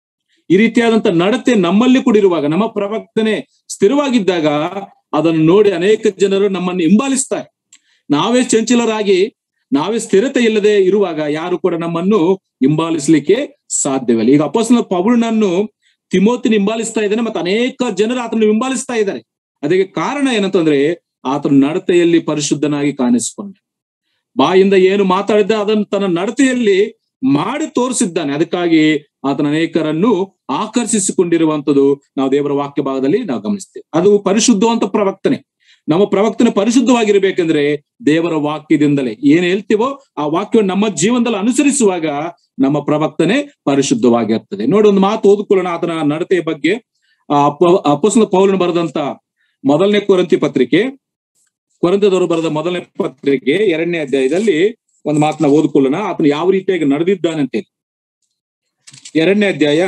ಈ ರೀತಿಯಾದಂತ ನಡತೆ ನಮ್ಮಲ್ಲಿ ಕೂಡ ಇರುವಾಗ, ನಮ್ಮ ಪ್ರವರ್ತನೆ ಸ್ಥಿರವಾಗಿದ್ದಾಗ ಅದನ್ನು ನೋಡಿ ಅನೇಕ ಜನರು ನಮ್ಮನ್ನು ಹಿಂಬಾಲಿಸ್ತಾರೆ. ನಾವೇ ಚಂಚಲರಾಗಿ, ನಾವೇ ಸ್ಥಿರತೆ ಇಲ್ಲದೆ ಇರುವಾಗ ಯಾರು ಕೂಡ ನಮ್ಮನ್ನು ಹಿಂಬಾಲಿಸ್ಲಿಕ್ಕೆ ಸಾಧ್ಯವಿಲ್ಲ. ಈಗ ಅಪೊಸ್ತಲ ಪೌಲನನ್ನು ತಿಮೋತಿನ ಹಿಂಬಾಲಿಸ್ತಾ ಇದ್ದಾನೆ, ಮತ್ತೆ ಅನೇಕ ಜನರು ಆತನ ಹಿಂಬಾಲಿಸ್ತಾ ಇದ್ದಾರೆ. ಅದಕ್ಕೆ ಕಾರಣ ಏನಂತಂದ್ರೆ ಆತನ ನಡತೆಯಲ್ಲಿ ಪರಿಶುದ್ಧನಾಗಿ ಕಾಣಿಸಿಕೊಂಡ, ಬಾಯಿಂದ ಏನು ಮಾತಾಡಿದ್ದ ಅದನ್ನು ತನ್ನ ನಡತೆಯಲ್ಲಿ ಮಾಡಿ ತೋರಿಸಿದ್ದಾನೆ. ಅದಕ್ಕಾಗಿ ಆತನ ಅನೇಕರನ್ನು ಆಕರ್ಷಿಸಿಕೊಂಡಿರುವಂತದ್ದು ನಾವು ದೇವರ ವಾಕ್ಯ ಭಾಗದಲ್ಲಿ ನಾವು ಗಮನಿಸ್ತೇವೆ. ಅದು ಪರಿಶುದ್ಧವಂತ ಪ್ರವರ್ತನೆ. ನಮ್ಮ ಪ್ರವರ್ತನೆ ಪರಿಶುದ್ಧವಾಗಿರ್ಬೇಕಂದ್ರೆ ದೇವರ ವಾಕ್ಯದಿಂದಲೇ ಏನ್ ಹೇಳ್ತೀವೋ ಆ ವಾಕ್ಯವನ್ನು ನಮ್ಮ ಜೀವನದಲ್ಲಿ ಅನುಸರಿಸುವಾಗ ನಮ್ಮ ಪ್ರವರ್ತನೆ ಪರಿಶುದ್ಧವಾಗಿರ್ತದೆ. ನೋಡಿ, ಒಂದು ಮಾತು ಓದಿಕೊಳ್ಳೋಣ ಆತನ ನಡತೆಯ ಬಗ್ಗೆ. ಅಪೊಸ್ತಲ ಪೌಲನು ಬರೆದಂತ ಮೊದಲನೇ ಕೊರಿಂಥದವರು ಬರೆದ ಮೊದಲನೇ ಪತ್ರಿಕೆ 2ನೇ ಅಧ್ಯಾಯದಲ್ಲಿ ಒಂದು ಮಾತನ್ನ ಓದಿಕೊಳ್ಳೋಣ. ಆತನು ಯಾವ ರೀತಿಯಾಗಿ ನಡೆದಿದ್ದಾನಂತೇಳಿ. 2ನೇ ಅಧ್ಯಾಯ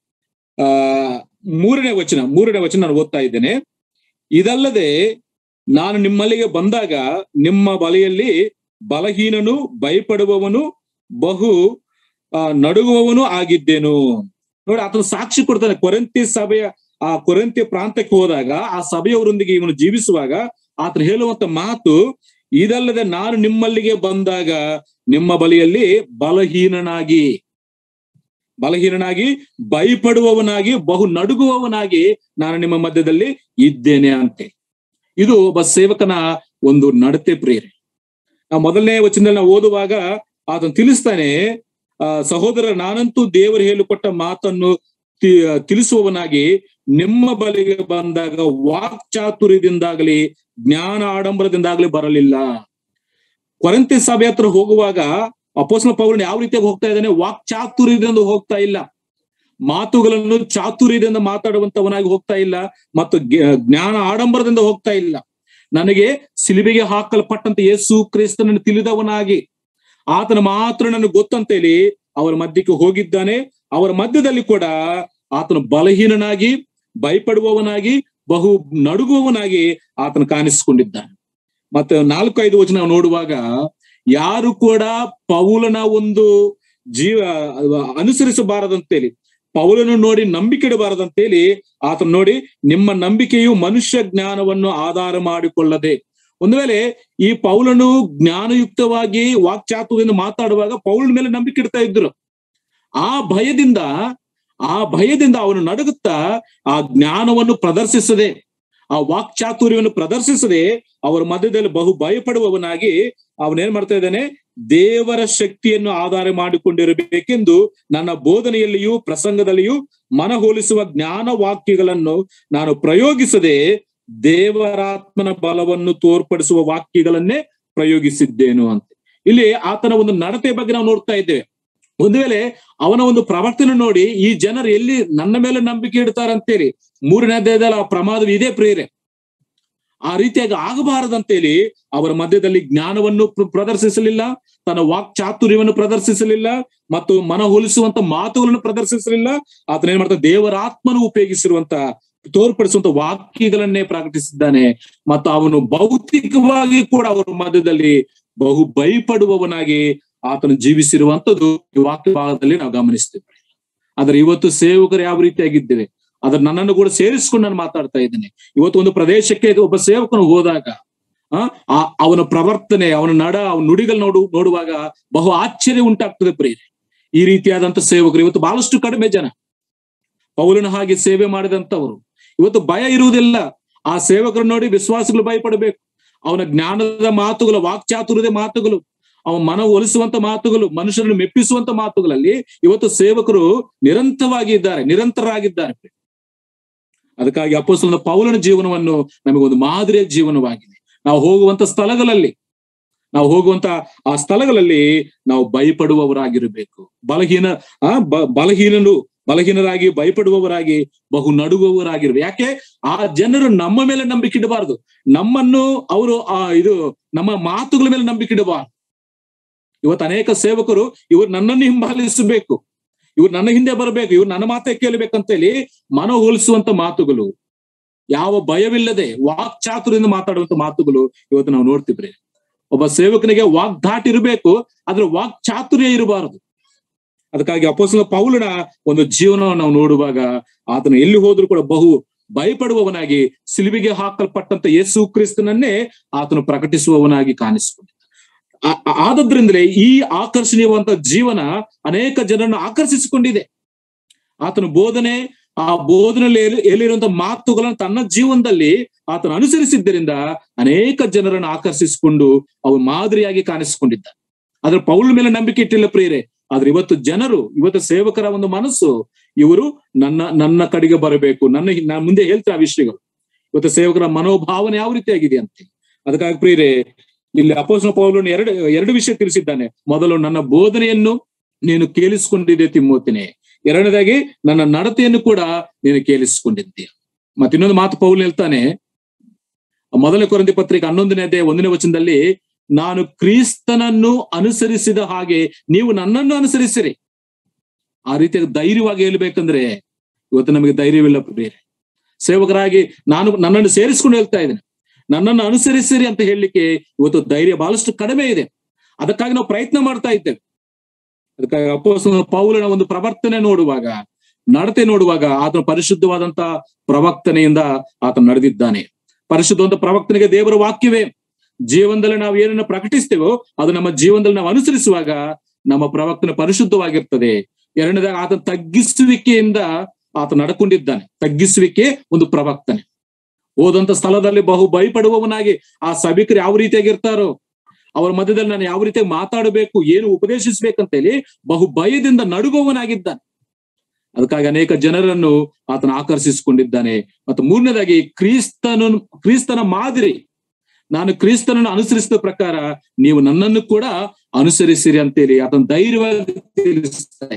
3ನೇ ವಚನ ನಾನು ಓದ್ತಾ ಇದ್ದೇನೆ. ಇದಲ್ಲದೆ ನಾನು ನಿಮ್ಮಲ್ಲಿಗೆ ಬಂದಾಗ ನಿಮ್ಮ ಬಳಿಯಲ್ಲಿ ಬಲಹೀನನು, ಭಯಪಡುವವನು, ಬಹು ನಡುಗುವವನು ಆಗಿದ್ದೇನು. ನೋಡಿ, ಆತನು ಸಾಕ್ಷಿ ಕೊಡ್ತಾನೆ. ಕೊರಿಂಥ್ಯ ಪ್ರಾಂತ್ಯಕ್ಕೆ ಹೋದಾಗ ಆ ಸಭೆಯವರೊಂದಿಗೆ ಇವನು ಜೀವಿಸುವಾಗ ಆತನು ಹೇಳುವಂತ ಮಾತು, ಇದಲ್ಲದೆ ನಾನು ನಿಮ್ಮಲ್ಲಿಗೆ ಬಂದಾಗ ನಿಮ್ಮ ಬಳಿಯಲ್ಲಿ ಬಲಹೀನನಾಗಿ, ಭಯಪಡುವವನಾಗಿ, ಬಹು ನಡುಗುವವನಾಗಿ ನಾನು ನಿಮ್ಮ ಮಧ್ಯದಲ್ಲಿ ಇದ್ದೇನೆ ಅಂತೆ. ಇದು ಒಬ್ಬ ಸೇವಕನ ಒಂದು ನಡತೆ ಪ್ರೇರೆ. ನಾವು ಮೊದಲನೇ ವಚನದಲ್ಲಿ ನಾವು ಓದುವಾಗ ಆತನು ತಿಳಿಸ್ತಾನೆ, ಸಹೋದರ, ನಾನಂತೂ ದೇವರು ಹೇಳಿಕೊಟ್ಟ ಮಾತನ್ನು ತಿಳಿಸುವವನಾಗಿ ನಿಮ್ಮ ಬಳಿಗೆ ಬಂದಾಗ ವಾಕ್ಚಾತುರ್ಯದಿಂದಾಗಲಿ ಜ್ಞಾನ ಆಡಂಬರದಿಂದಾಗಲಿ ಬರಲಿಲ್ಲ. ಕೊರಿಂಥ್ಯ ಸಭೆ ಹತ್ರ ಹೋಗುವಾಗ ಅಪೊಸ್ತಲ ಪೌಲನು ಯಾವ ರೀತಿಯಾಗಿ ಹೋಗ್ತಾ ಇದ್ದಾನೆ? ವಾಕ್ಚಾತುರ್ಯದಿಂದ ಹೋಗ್ತಾ ಇಲ್ಲ, ಮಾತುಗಳನ್ನು ಚಾತುರ್ಯದಿಂದ ಮಾತಾಡುವಂತವನಾಗಿ ಹೋಗ್ತಾ ಇಲ್ಲ, ಮತ್ತು ಜ್ಞಾನ ಆಡಂಬರದಿಂದ ಹೋಗ್ತಾ ಇಲ್ಲ. ನನಗೆ ಸಿಲುಬೆಗೆ ಹಾಕಲ್ಪಟ್ಟಂತ ಯೇಸು ಕ್ರಿಸ್ತನನ್ನು ತಿಳಿದವನಾಗಿ ಆತನ ಮಾತ್ರ ನನಗೆ ಗೊತ್ತಂತೇಳಿ ಅವರ ಮಧ್ಯಕ್ಕೆ ಹೋಗಿದ್ದಾನೆ. ಅವರ ಮಧ್ಯದಲ್ಲಿ ಕೂಡ ಆತನು ಬಲಹೀನನಾಗಿ, ಭಯಪಡುವವನಾಗಿ, ಬಹು ನಡುಗುವವನಾಗಿ ಆತನು ಕಾಣಿಸಿಕೊಂಡಿದ್ದಾನೆ. ಮತ್ತೆ 4-5 ವಚನ ನಾವು ನೋಡುವಾಗ ಯಾರು ಕೂಡ ಪೌಲನ ಒಂದು ಅನುಸರಿಸಬಾರದಂತೇಳಿ, ಪೌಲನು ನೋಡಿ ನಂಬಿಕೆ ಇಡಬಾರದಂತೇಳಿ ಆತನು ನೋಡಿ, ನಿಮ್ಮ ನಂಬಿಕೆಯು ಮನುಷ್ಯ ಜ್ಞಾನವನ್ನು ಆಧಾರ ಮಾಡಿಕೊಳ್ಳದೆ. ಒಂದು ವೇಳೆ ಈ ಪೌಲನು ಜ್ಞಾನಯುಕ್ತವಾಗಿ ವಾಕ್ಚಾತುರ್ಯದಿಂದ ಮಾತಾಡುವಾಗ ಪೌಲನ ಮೇಲೆ ನಂಬಿಕೆ ಇಡ್ತಾ ಇದ್ರು. ಆ ಭಯದಿಂದ ಅವನು ನಡುಗುತ್ತಾ ಆ ಜ್ಞಾನವನ್ನು ಪ್ರದರ್ಶಿಸದೆ, ಆ ವಾಕ್ಚಾತುರ್ಯವನ್ನು ಪ್ರದರ್ಶಿಸದೆ ಅವರ ಮಧ್ಯದಲ್ಲಿ ಬಹು ಭಯಪಡುವವನಾಗಿ ಅವನೇನ್ ಮಾಡ್ತಾ ಇದ್ದಾನೆ? ದೇವರ ಶಕ್ತಿಯನ್ನು ಆಧಾರ ಮಾಡಿಕೊಂಡಿರಬೇಕೆಂದು ನನ್ನ ಬೋಧನೆಯಲ್ಲಿಯೂ ಪ್ರಸಂಗದಲ್ಲಿಯೂ ಮನಹೋಲಿಸುವ ಜ್ಞಾನ ವಾಕ್ಯಗಳನ್ನು ನಾನು ಪ್ರಯೋಗಿಸದೆ ದೇವರಾತ್ಮನ ಬಲವನ್ನು ತೋರ್ಪಡಿಸುವ ವಾಕ್ಯಗಳನ್ನೇ ಪ್ರಯೋಗಿಸಿದ್ದೇನು ಅಂತ. ಇಲ್ಲಿ ಆತನ ಒಂದು ನಡತೆ ಬಗ್ಗೆ ನಾವು ನೋಡ್ತಾ ಇದ್ದೇವೆ. ಒಂದು ವೇಳೆ ಅವನ ಒಂದು ಪ್ರವರ್ತನೆ ನೋಡಿ ಈ ಜನರು ಎಲ್ಲಿ ನನ್ನ ಮೇಲೆ ನಂಬಿಕೆ ಇಡ್ತಾರಂತೇಳಿ 3ನೇ ಅಧ್ಯಾಯದಲ್ಲಿ ಆ ಪ್ರಮಾದವು ಇದೇ ಪ್ರೇರೆ. ಆ ರೀತಿಯಾಗಿ ಆಗಬಾರದಂತೇಳಿ ಅವರ ಮಧ್ಯದಲ್ಲಿ ಜ್ಞಾನವನ್ನು ಪ್ರದರ್ಶಿಸಲಿಲ್ಲ, ತನ್ನ ವಾಕ್ಚಾತುರ್ಯವನ್ನು ಪ್ರದರ್ಶಿಸಲಿಲ್ಲ, ಮತ್ತು ಮನಹೊಲಿಸುವಂತ ಮಾತುಗಳನ್ನು ಪ್ರದರ್ಶಿಸಲಿಲ್ಲ. ಆತನ ಏನ್ ಮಾಡ್ತಾನೆ? ದೇವರಾತ್ಮನು ಉಪಯೋಗಿಸಿರುವಂತ ತೋರ್ಪಡಿಸುವಂತ ವಾಕ್ಯಗಳನ್ನೇ ಪ್ರಕಟಿಸಿದ್ದಾನೆ. ಮತ್ತು ಅವನು ಭೌತಿಕವಾಗಿ ಕೂಡ ಅವರ ಮಧ್ಯದಲ್ಲಿ ಬಹು ಭಯಪಡುವವನಾಗಿ ಆತನು ಜೀವಿಸಿರುವಂತದ್ದು ಈ ವಾಕ್ಯ ಭಾಗದಲ್ಲಿ ನಾವು ಗಮನಿಸ್ತೇವೆ. ಆದ್ರೆ ಇವತ್ತು ಸೇವಕರು ಯಾವ ರೀತಿಯಾಗಿದ್ದೇವೆ ಅದ್ರ ನನ್ನನ್ನು ಕೂಡ ಸೇರಿಸ್ಕೊಂಡು ನಾನು ಮಾತಾಡ್ತಾ ಇದ್ದೇನೆ. ಇವತ್ತು ಒಂದು ಪ್ರದೇಶಕ್ಕೆ ಒಬ್ಬ ಸೇವಕನು ಹೋದಾಗ ಅವನ ಪ್ರವರ್ತನೆ, ಅವನ ಅವನ ನುಡಿಗಳು ನೋಡುವಾಗ ಬಹು ಆಶ್ಚರ್ಯ ಉಂಟಾಗ್ತದೆ ಪ್ರಿಯರೇ. ಈ ರೀತಿಯಾದಂತ ಸೇವಕರು ಇವತ್ತು ಬಹಳಷ್ಟು ಕಡಿಮೆ ಜನ. ಪೌಲನ ಹಾಗೆ ಸೇವೆ ಮಾಡಿದಂಥವರು ಇವತ್ತು ಭಯ ಇರುವುದಿಲ್ಲ. ಆ ಸೇವಕರು ನೋಡಿ ವಿಶ್ವಾಸಗಳು ಭಯಪಡಬೇಕು. ಅವನ ಜ್ಞಾನದ ಮಾತುಗಳು, ವಾಕ್ಚಾತುರ್ಯದ ಮಾತುಗಳು, ಅವನ ಮನ ಒಲಿಸುವಂತ ಮಾತುಗಳು, ಮನುಷ್ಯರನ್ನು ಮೆಪ್ಪಿಸುವಂತ ಮಾತುಗಳಲ್ಲಿ ಇವತ್ತು ಸೇವಕರು ನಿರಂತರರಾಗಿದ್ದಾರೆ. ಅದಕ್ಕಾಗಿ ಅಪೊಸ್ತಲನ ಪೌಲನ ಜೀವನವನ್ನು ನಮಗೊಂದು ಮಾದರಿಯ ಜೀವನವಾಗಿದೆ. ನಾವು ಹೋಗುವಂತ ಸ್ಥಳಗಳಲ್ಲಿ ನಾವು ಭಯಪಡುವವರಾಗಿರಬೇಕು. ಬಲಹೀನರಾಗಿ ಭಯಪಡುವವರಾಗಿ ಬಹು ನಡುಗುವವರಾಗಿರ್ಬೇಕು. ಯಾಕೆ? ಆ ಜನರು ನಮ್ಮ ಮೇಲೆ ನಂಬಿಕೆ ಇಡಬಾರದು, ನಮ್ಮನ್ನು ಅವರು ನಮ್ಮ ಮಾತುಗಳ ಮೇಲೆ ನಂಬಿಕೆ ಇಡಬಾರದು. ಇವತ್ತು ಅನೇಕ ಸೇವಕರು ಇವರು ನನ್ನನ್ನು ಹಿಂಬಾಲಿಸಬೇಕು, ಇವ್ರು ನನ್ನ ಹಿಂದೆ ಬರಬೇಕು, ಇವ್ರು ನನ್ನ ಮಾತೇ ಕೇಳಬೇಕಂತೇಳಿ ಮನವೊಲಿಸುವಂತ ಮಾತುಗಳು, ಯಾವ ಭಯವಿಲ್ಲದೆ ವಾಕ್ಚಾತುರ್ಯದಿಂದ ಮಾತಾಡುವಂತ ಮಾತುಗಳು ಇವತ್ತು ನಾವು ನೋಡ್ತಿವ್ರಿ. ಒಬ್ಬ ಸೇವಕನಿಗೆ ವಾಗ್ದಾಟಿ ಇರಬೇಕು, ಆದ್ರೆ ವಾಕ್ಚಾತುರ್ಯ ಇರಬಾರದು. ಅದಕ್ಕಾಗಿ ಅಪೊಸ್ತಲ ಪೌಲನ ಒಂದು ಜೀವನವನ್ನು ನಾವು ನೋಡುವಾಗ ಆತನು ಎಲ್ಲಿ ಹೋದ್ರೂ ಕೂಡ ಬಹು ಭಯಪಡುವವನಾಗಿ, ಸಿಲುಬೆಗೆ ಹಾಕಲ್ಪಟ್ಟಂತ ಯೇಸು ಕ್ರಿಸ್ತನನ್ನೇ ಆತನು ಪ್ರಕಟಿಸುವವನಾಗಿ ಕಾಣಿಸಿಕೊಂಡಿದ್ದ. ಆದದ್ರಿಂದಲೇ ಈ ಆಕರ್ಷಣೀಯವಂತ ಜೀವನ ಅನೇಕ ಜನರನ್ನು ಆಕರ್ಷಿಸಿಕೊಂಡಿದೆ. ಆತನ ಬೋಧನೆ, ಆ ಬೋಧನೆಯಲ್ಲಿ ಹೇಳಿರುವಂತಹ ಮಾತುಗಳನ್ನು ತನ್ನ ಜೀವನದಲ್ಲಿ ಆತನು ಅನುಸರಿಸಿದ್ದರಿಂದ ಅನೇಕ ಜನರನ್ನು ಆಕರ್ಷಿಸಿಕೊಂಡು ಅವು ಮಾದರಿಯಾಗಿ ಕಾಣಿಸಿಕೊಂಡಿದ್ದ. ಆದ್ರೆ ಪೌಲ ಮೇಲೆ ನಂಬಿಕೆ ಇಟ್ಟಿಲ್ಲ ಪ್ರಿಯರೇ. ಆದ್ರೆ ಇವತ್ತು ಸೇವಕರ ಒಂದು ಮನಸ್ಸು, ಇವರು ನನ್ನ ಕಡೆಗೆ ಬರಬೇಕು, ನಾನು ಮುಂದೆ ಹೇಳ್ತೀನಿ ಆ ವಿಷಯಗಳು. ಇವತ್ತು ಸೇವಕರ ಮನೋಭಾವನೆ ಯಾವ ರೀತಿಯಾಗಿದೆ ಅಂತ. ಅದಕ್ಕಾಗಿ ಪ್ರಿಯರೇ, ಇಲ್ಲಿ ಅಪೊಸ್ತಲ ಪೌಲನು ಎರಡು ವಿಷಯ ತಿಳಿಸಿದ್ದಾನೆ. ಮೊದಲು, ನನ್ನ ಬೋಧನೆಯನ್ನು ನೀನು ಕೇಳಿಸಿಕೊಂಡಿದ್ದೆ ತಿಮೋತಿನೇ. ಎರಡನೇದಾಗಿ, ನನ್ನ ನಡತೆಯನ್ನು ಕೂಡ ನೀನು ಕೇಳಿಸಿಕೊಂಡಿದ್ದೀಯ. ಮತ್ತೆ ಇನ್ನೊಂದು ಮಾತು ಪೌಲನು ಹೇಳ್ತಾನೆ, ಮೊದಲನೇ ಕೊರಿಂಥಿ ಪತ್ರಿಕೆ 11ನೇ ಅಧ್ಯಾಯ 1ನೇ ವಚನದಲ್ಲಿ, ನಾನು ಕ್ರಿಸ್ತನನ್ನು ಅನುಸರಿಸಿದ ಹಾಗೆ ನೀವು ನನ್ನನ್ನು ಅನುಸರಿಸಿರಿ. ಆ ರೀತಿಯಾಗಿ ಧೈರ್ಯವಾಗಿ ಹೇಳ್ಬೇಕಂದ್ರೆ ಇವತ್ತು ನಮಗೆ ಧೈರ್ಯವಿಲ್ಲ ಪ್ರಿಯರೇ. ಸೇವಕರಾಗಿ ನನ್ನನ್ನು ಸೇರಿಸ್ಕೊಂಡು ಹೇಳ್ತಾ ಇದ್ದೇನೆ, ನನ್ನನ್ನು ಅನುಸರಿಸಿರಿ ಅಂತ ಹೇಳಲಿಕ್ಕೆ ಇವತ್ತು ಧೈರ್ಯ ಬಹಳಷ್ಟು ಕಡಿಮೆ ಇದೆ. ಅದಕ್ಕಾಗಿ ನಾವು ಪ್ರಯತ್ನ ಮಾಡ್ತಾ ಇದ್ದೇವೆ. ಅದಕ್ಕಾಗಿ ಅಪೊಸ್ತಲ ಪೌಲನ ಒಂದು ಪ್ರವರ್ತನೆ ನೋಡುವಾಗ, ನಡತೆ ನೋಡುವಾಗ, ಆತನ ಪರಿಶುದ್ಧವಾದಂತ ಪ್ರವರ್ತನೆಯಿಂದ ಆತನು ನಡೆದಿದ್ದಾನೆ. ಪರಿಶುದ್ಧವಂತ ಪ್ರವರ್ತನೆಗೆ ದೇವರ ವಾಕ್ಯವೇ. ಜೀವನದಲ್ಲಿ ನಾವು ಏನನ್ನ ಪ್ರಕಟಿಸ್ತೇವೋ ಅದು ನಮ್ಮ ಜೀವನದಲ್ಲಿ ನಾವು ಅನುಸರಿಸುವಾಗ ನಮ್ಮ ಪ್ರವರ್ತನೆ ಪರಿಶುದ್ಧವಾಗಿರ್ತದೆ. ಎರಡನೇದಾಗ, ಆತನ ತಗ್ಗಿಸುವಿಕೆಯಿಂದ ಆತ ನಡ್ಕೊಂಡಿದ್ದಾನೆ. ತಗ್ಗಿಸುವಿಕೆ ಒಂದು ಪ್ರವರ್ತನೆ. ಹೋದಂತ ಸ್ಥಳದಲ್ಲಿ ಬಹು ಭಯಪಡುವವನಾಗಿ, ಆ ಸಭಿಕರು ಯಾವ ರೀತಿಯಾಗಿರ್ತಾರೋ ಅವರ ಮಧ್ಯದಲ್ಲಿ ನಾನು ಯಾವ ರೀತಿಯಾಗಿ ಮಾತಾಡಬೇಕು, ಏನು ಉಪದೇಶಿಸ್ಬೇಕಂತ ಹೇಳಿ ಬಹು ಭಯದಿಂದ ನಡುಗುವವನಾಗಿದ್ದಾನೆ. ಅದಕ್ಕಾಗಿ ಅನೇಕ ಜನರನ್ನು ಆತನ ಆಕರ್ಷಿಸಿಕೊಂಡಿದ್ದಾನೆ. ಮತ್ತು ಮೂರನೇದಾಗಿ, ಕ್ರಿಸ್ತನ ಮಾದರಿ, ನಾನು ಕ್ರಿಸ್ತನನ್ನು ಅನುಸರಿಸಿದ ಪ್ರಕಾರ ನೀವು ನನ್ನನ್ನು ಕೂಡ ಅನುಸರಿಸಿರಿ ಅಂತೇಳಿ ಆತನ ಧೈರ್ಯವಾಗಿ ತಿಳಿಸ್ತಾರೆ.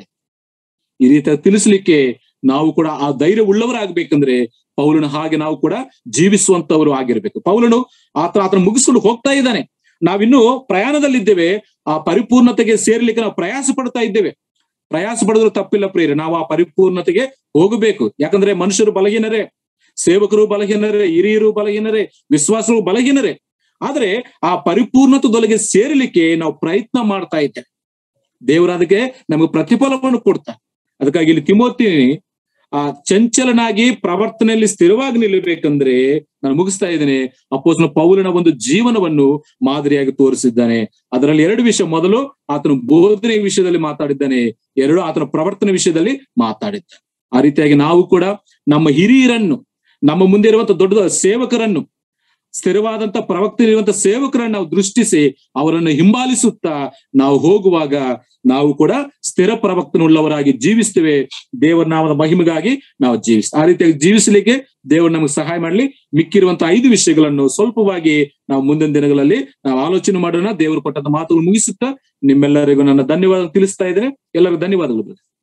ಈ ರೀತಿಯಾಗಿ ತಿಳಿಸ್ಲಿಕ್ಕೆ ನಾವು ಕೂಡ ಆ ಧೈರ್ಯ ಉಳ್ಳವರಾಗಬೇಕಂದ್ರೆ ಪೌಲನ ಹಾಗೆ ನಾವು ಕೂಡ ಜೀವಿಸುವಂತವರು ಆಗಿರ್ಬೇಕು. ಪೌಲನು ಆತನ ಮುಗಿಸ್ಕೊಂಡು ಹೋಗ್ತಾ ಇದ್ದಾನೆ. ನಾವಿನ್ನು ಪ್ರಯಾಣದಲ್ಲಿದ್ದೇವೆ. ಆ ಪರಿಪೂರ್ಣತೆಗೆ ಸೇರ್ಲಿಕ್ಕೆ ನಾವು ಪ್ರಯಾಸ ಪಡ್ತಾ ಇದ್ದೇವೆ. ಪ್ರಯಾಸ ಪಡಿದ್ರು ತಪ್ಪಿಲ್ಲ ಪ್ರಿಯರೇ. ನಾವು ಆ ಪರಿಪೂರ್ಣತೆಗೆ ಹೋಗಬೇಕು. ಯಾಕಂದ್ರೆ ಮನುಷ್ಯರು ಬಲಹೀನರೇ, ಸೇವಕರು ಬಲಹೀನರೇ, ಹಿರಿಯರು ಬಲಹೀನರೇ, ವಿಶ್ವಾಸರು ಬಲಹೀನರೇ. ಆದ್ರೆ ಆ ಪರಿಪೂರ್ಣತೆದೊಳಗೆ ಸೇರಲಿಕ್ಕೆ ನಾವು ಪ್ರಯತ್ನ ಮಾಡ್ತಾ ಇದ್ದೇವೆ. ದೇವರ ಅದಕ್ಕೆ ನಮಗೆ ಪ್ರತಿಫಲವನ್ನು ಕೊಡ್ತಾರೆ. ಅದಕ್ಕಾಗಿ ಇಲ್ಲಿ ತಿಮೋತಿ ಆ ಚಂಚಲನಾಗಿ ಪ್ರವರ್ತನೆಯಲ್ಲಿ ಸ್ಥಿರವಾಗಿ ನಿಲ್ಲಬೇಕಂದ್ರೆ, ನಾನು ಮುಗಿಸ್ತಾ ಇದ್ದೇನೆ, ಅಪೊಸ್ತಲ ಪೌಲನ ಒಂದು ಜೀವನವನ್ನು ಮಾದರಿಯಾಗಿ ತೋರಿಸಿದ್ದಾನೆ. ಅದರಲ್ಲಿ ಎರಡು ವಿಷಯ. ಮೊದಲು, ಆತನ ಬೋಧನೆ ವಿಷಯದಲ್ಲಿ ಮಾತಾಡಿದ್ದಾನೆ. ಎರಡು, ಆತನ ಪ್ರವರ್ತನೆ ವಿಷಯದಲ್ಲಿ ಮಾತಾಡಿದ್ದಾನೆ. ಆ ರೀತಿಯಾಗಿ ನಾವು ಕೂಡ ನಮ್ಮ ಹಿರಿಯರನ್ನು, ನಮ್ಮ ಮುಂದೆ ಇರುವಂತ ದೊಡ್ಡ ಸೇವಕರನ್ನು, ಸ್ಥಿರವಾದಂತ ಪ್ರವರ್ತನೆ ಇರುವಂತ ಸೇವಕರನ್ನು ನಾವು ದೃಷ್ಟಿಸಿ ಅವರನ್ನು ಹಿಂಬಾಲಿಸುತ್ತಾ ನಾವು ಹೋಗುವಾಗ ನಾವು ಕೂಡ ಸ್ಥಿರ ಪ್ರವರ್ತನೆ ಉಳ್ಳವರಾಗಿ ಜೀವಿಸ್ತೇವೆ. ದೇವರ ನಾಮದ ಮಹಿಮೆಗಾಗಿ ನಾವು ಆ ರೀತಿಯಾಗಿ ಜೀವಿಸಲಿಕ್ಕೆ ದೇವರು ನಮಗೆ ಸಹಾಯ ಮಾಡಲಿ. ಮಿಕ್ಕಿರುವಂತಹ 5 ವಿಷಯಗಳನ್ನು ಸ್ವಲ್ಪವಾಗಿ ನಾವು ಮುಂದಿನ ದಿನಗಳಲ್ಲಿ ನಾವು ಆಲೋಚನೆ ಮಾಡೋಣ. ದೇವರು ಕೊಟ್ಟಂತ ಮಾತುಗಳು ಮುಗಿಸುತ್ತಾ ನಿಮ್ಮೆಲ್ಲರಿಗೂ ನನ್ನ ಧನ್ಯವಾದ ತಿಳಿಸ್ತಾ ಇದ್ದೇನೆ. ಎಲ್ಲರಿಗೂ ಧನ್ಯವಾದಗಳು.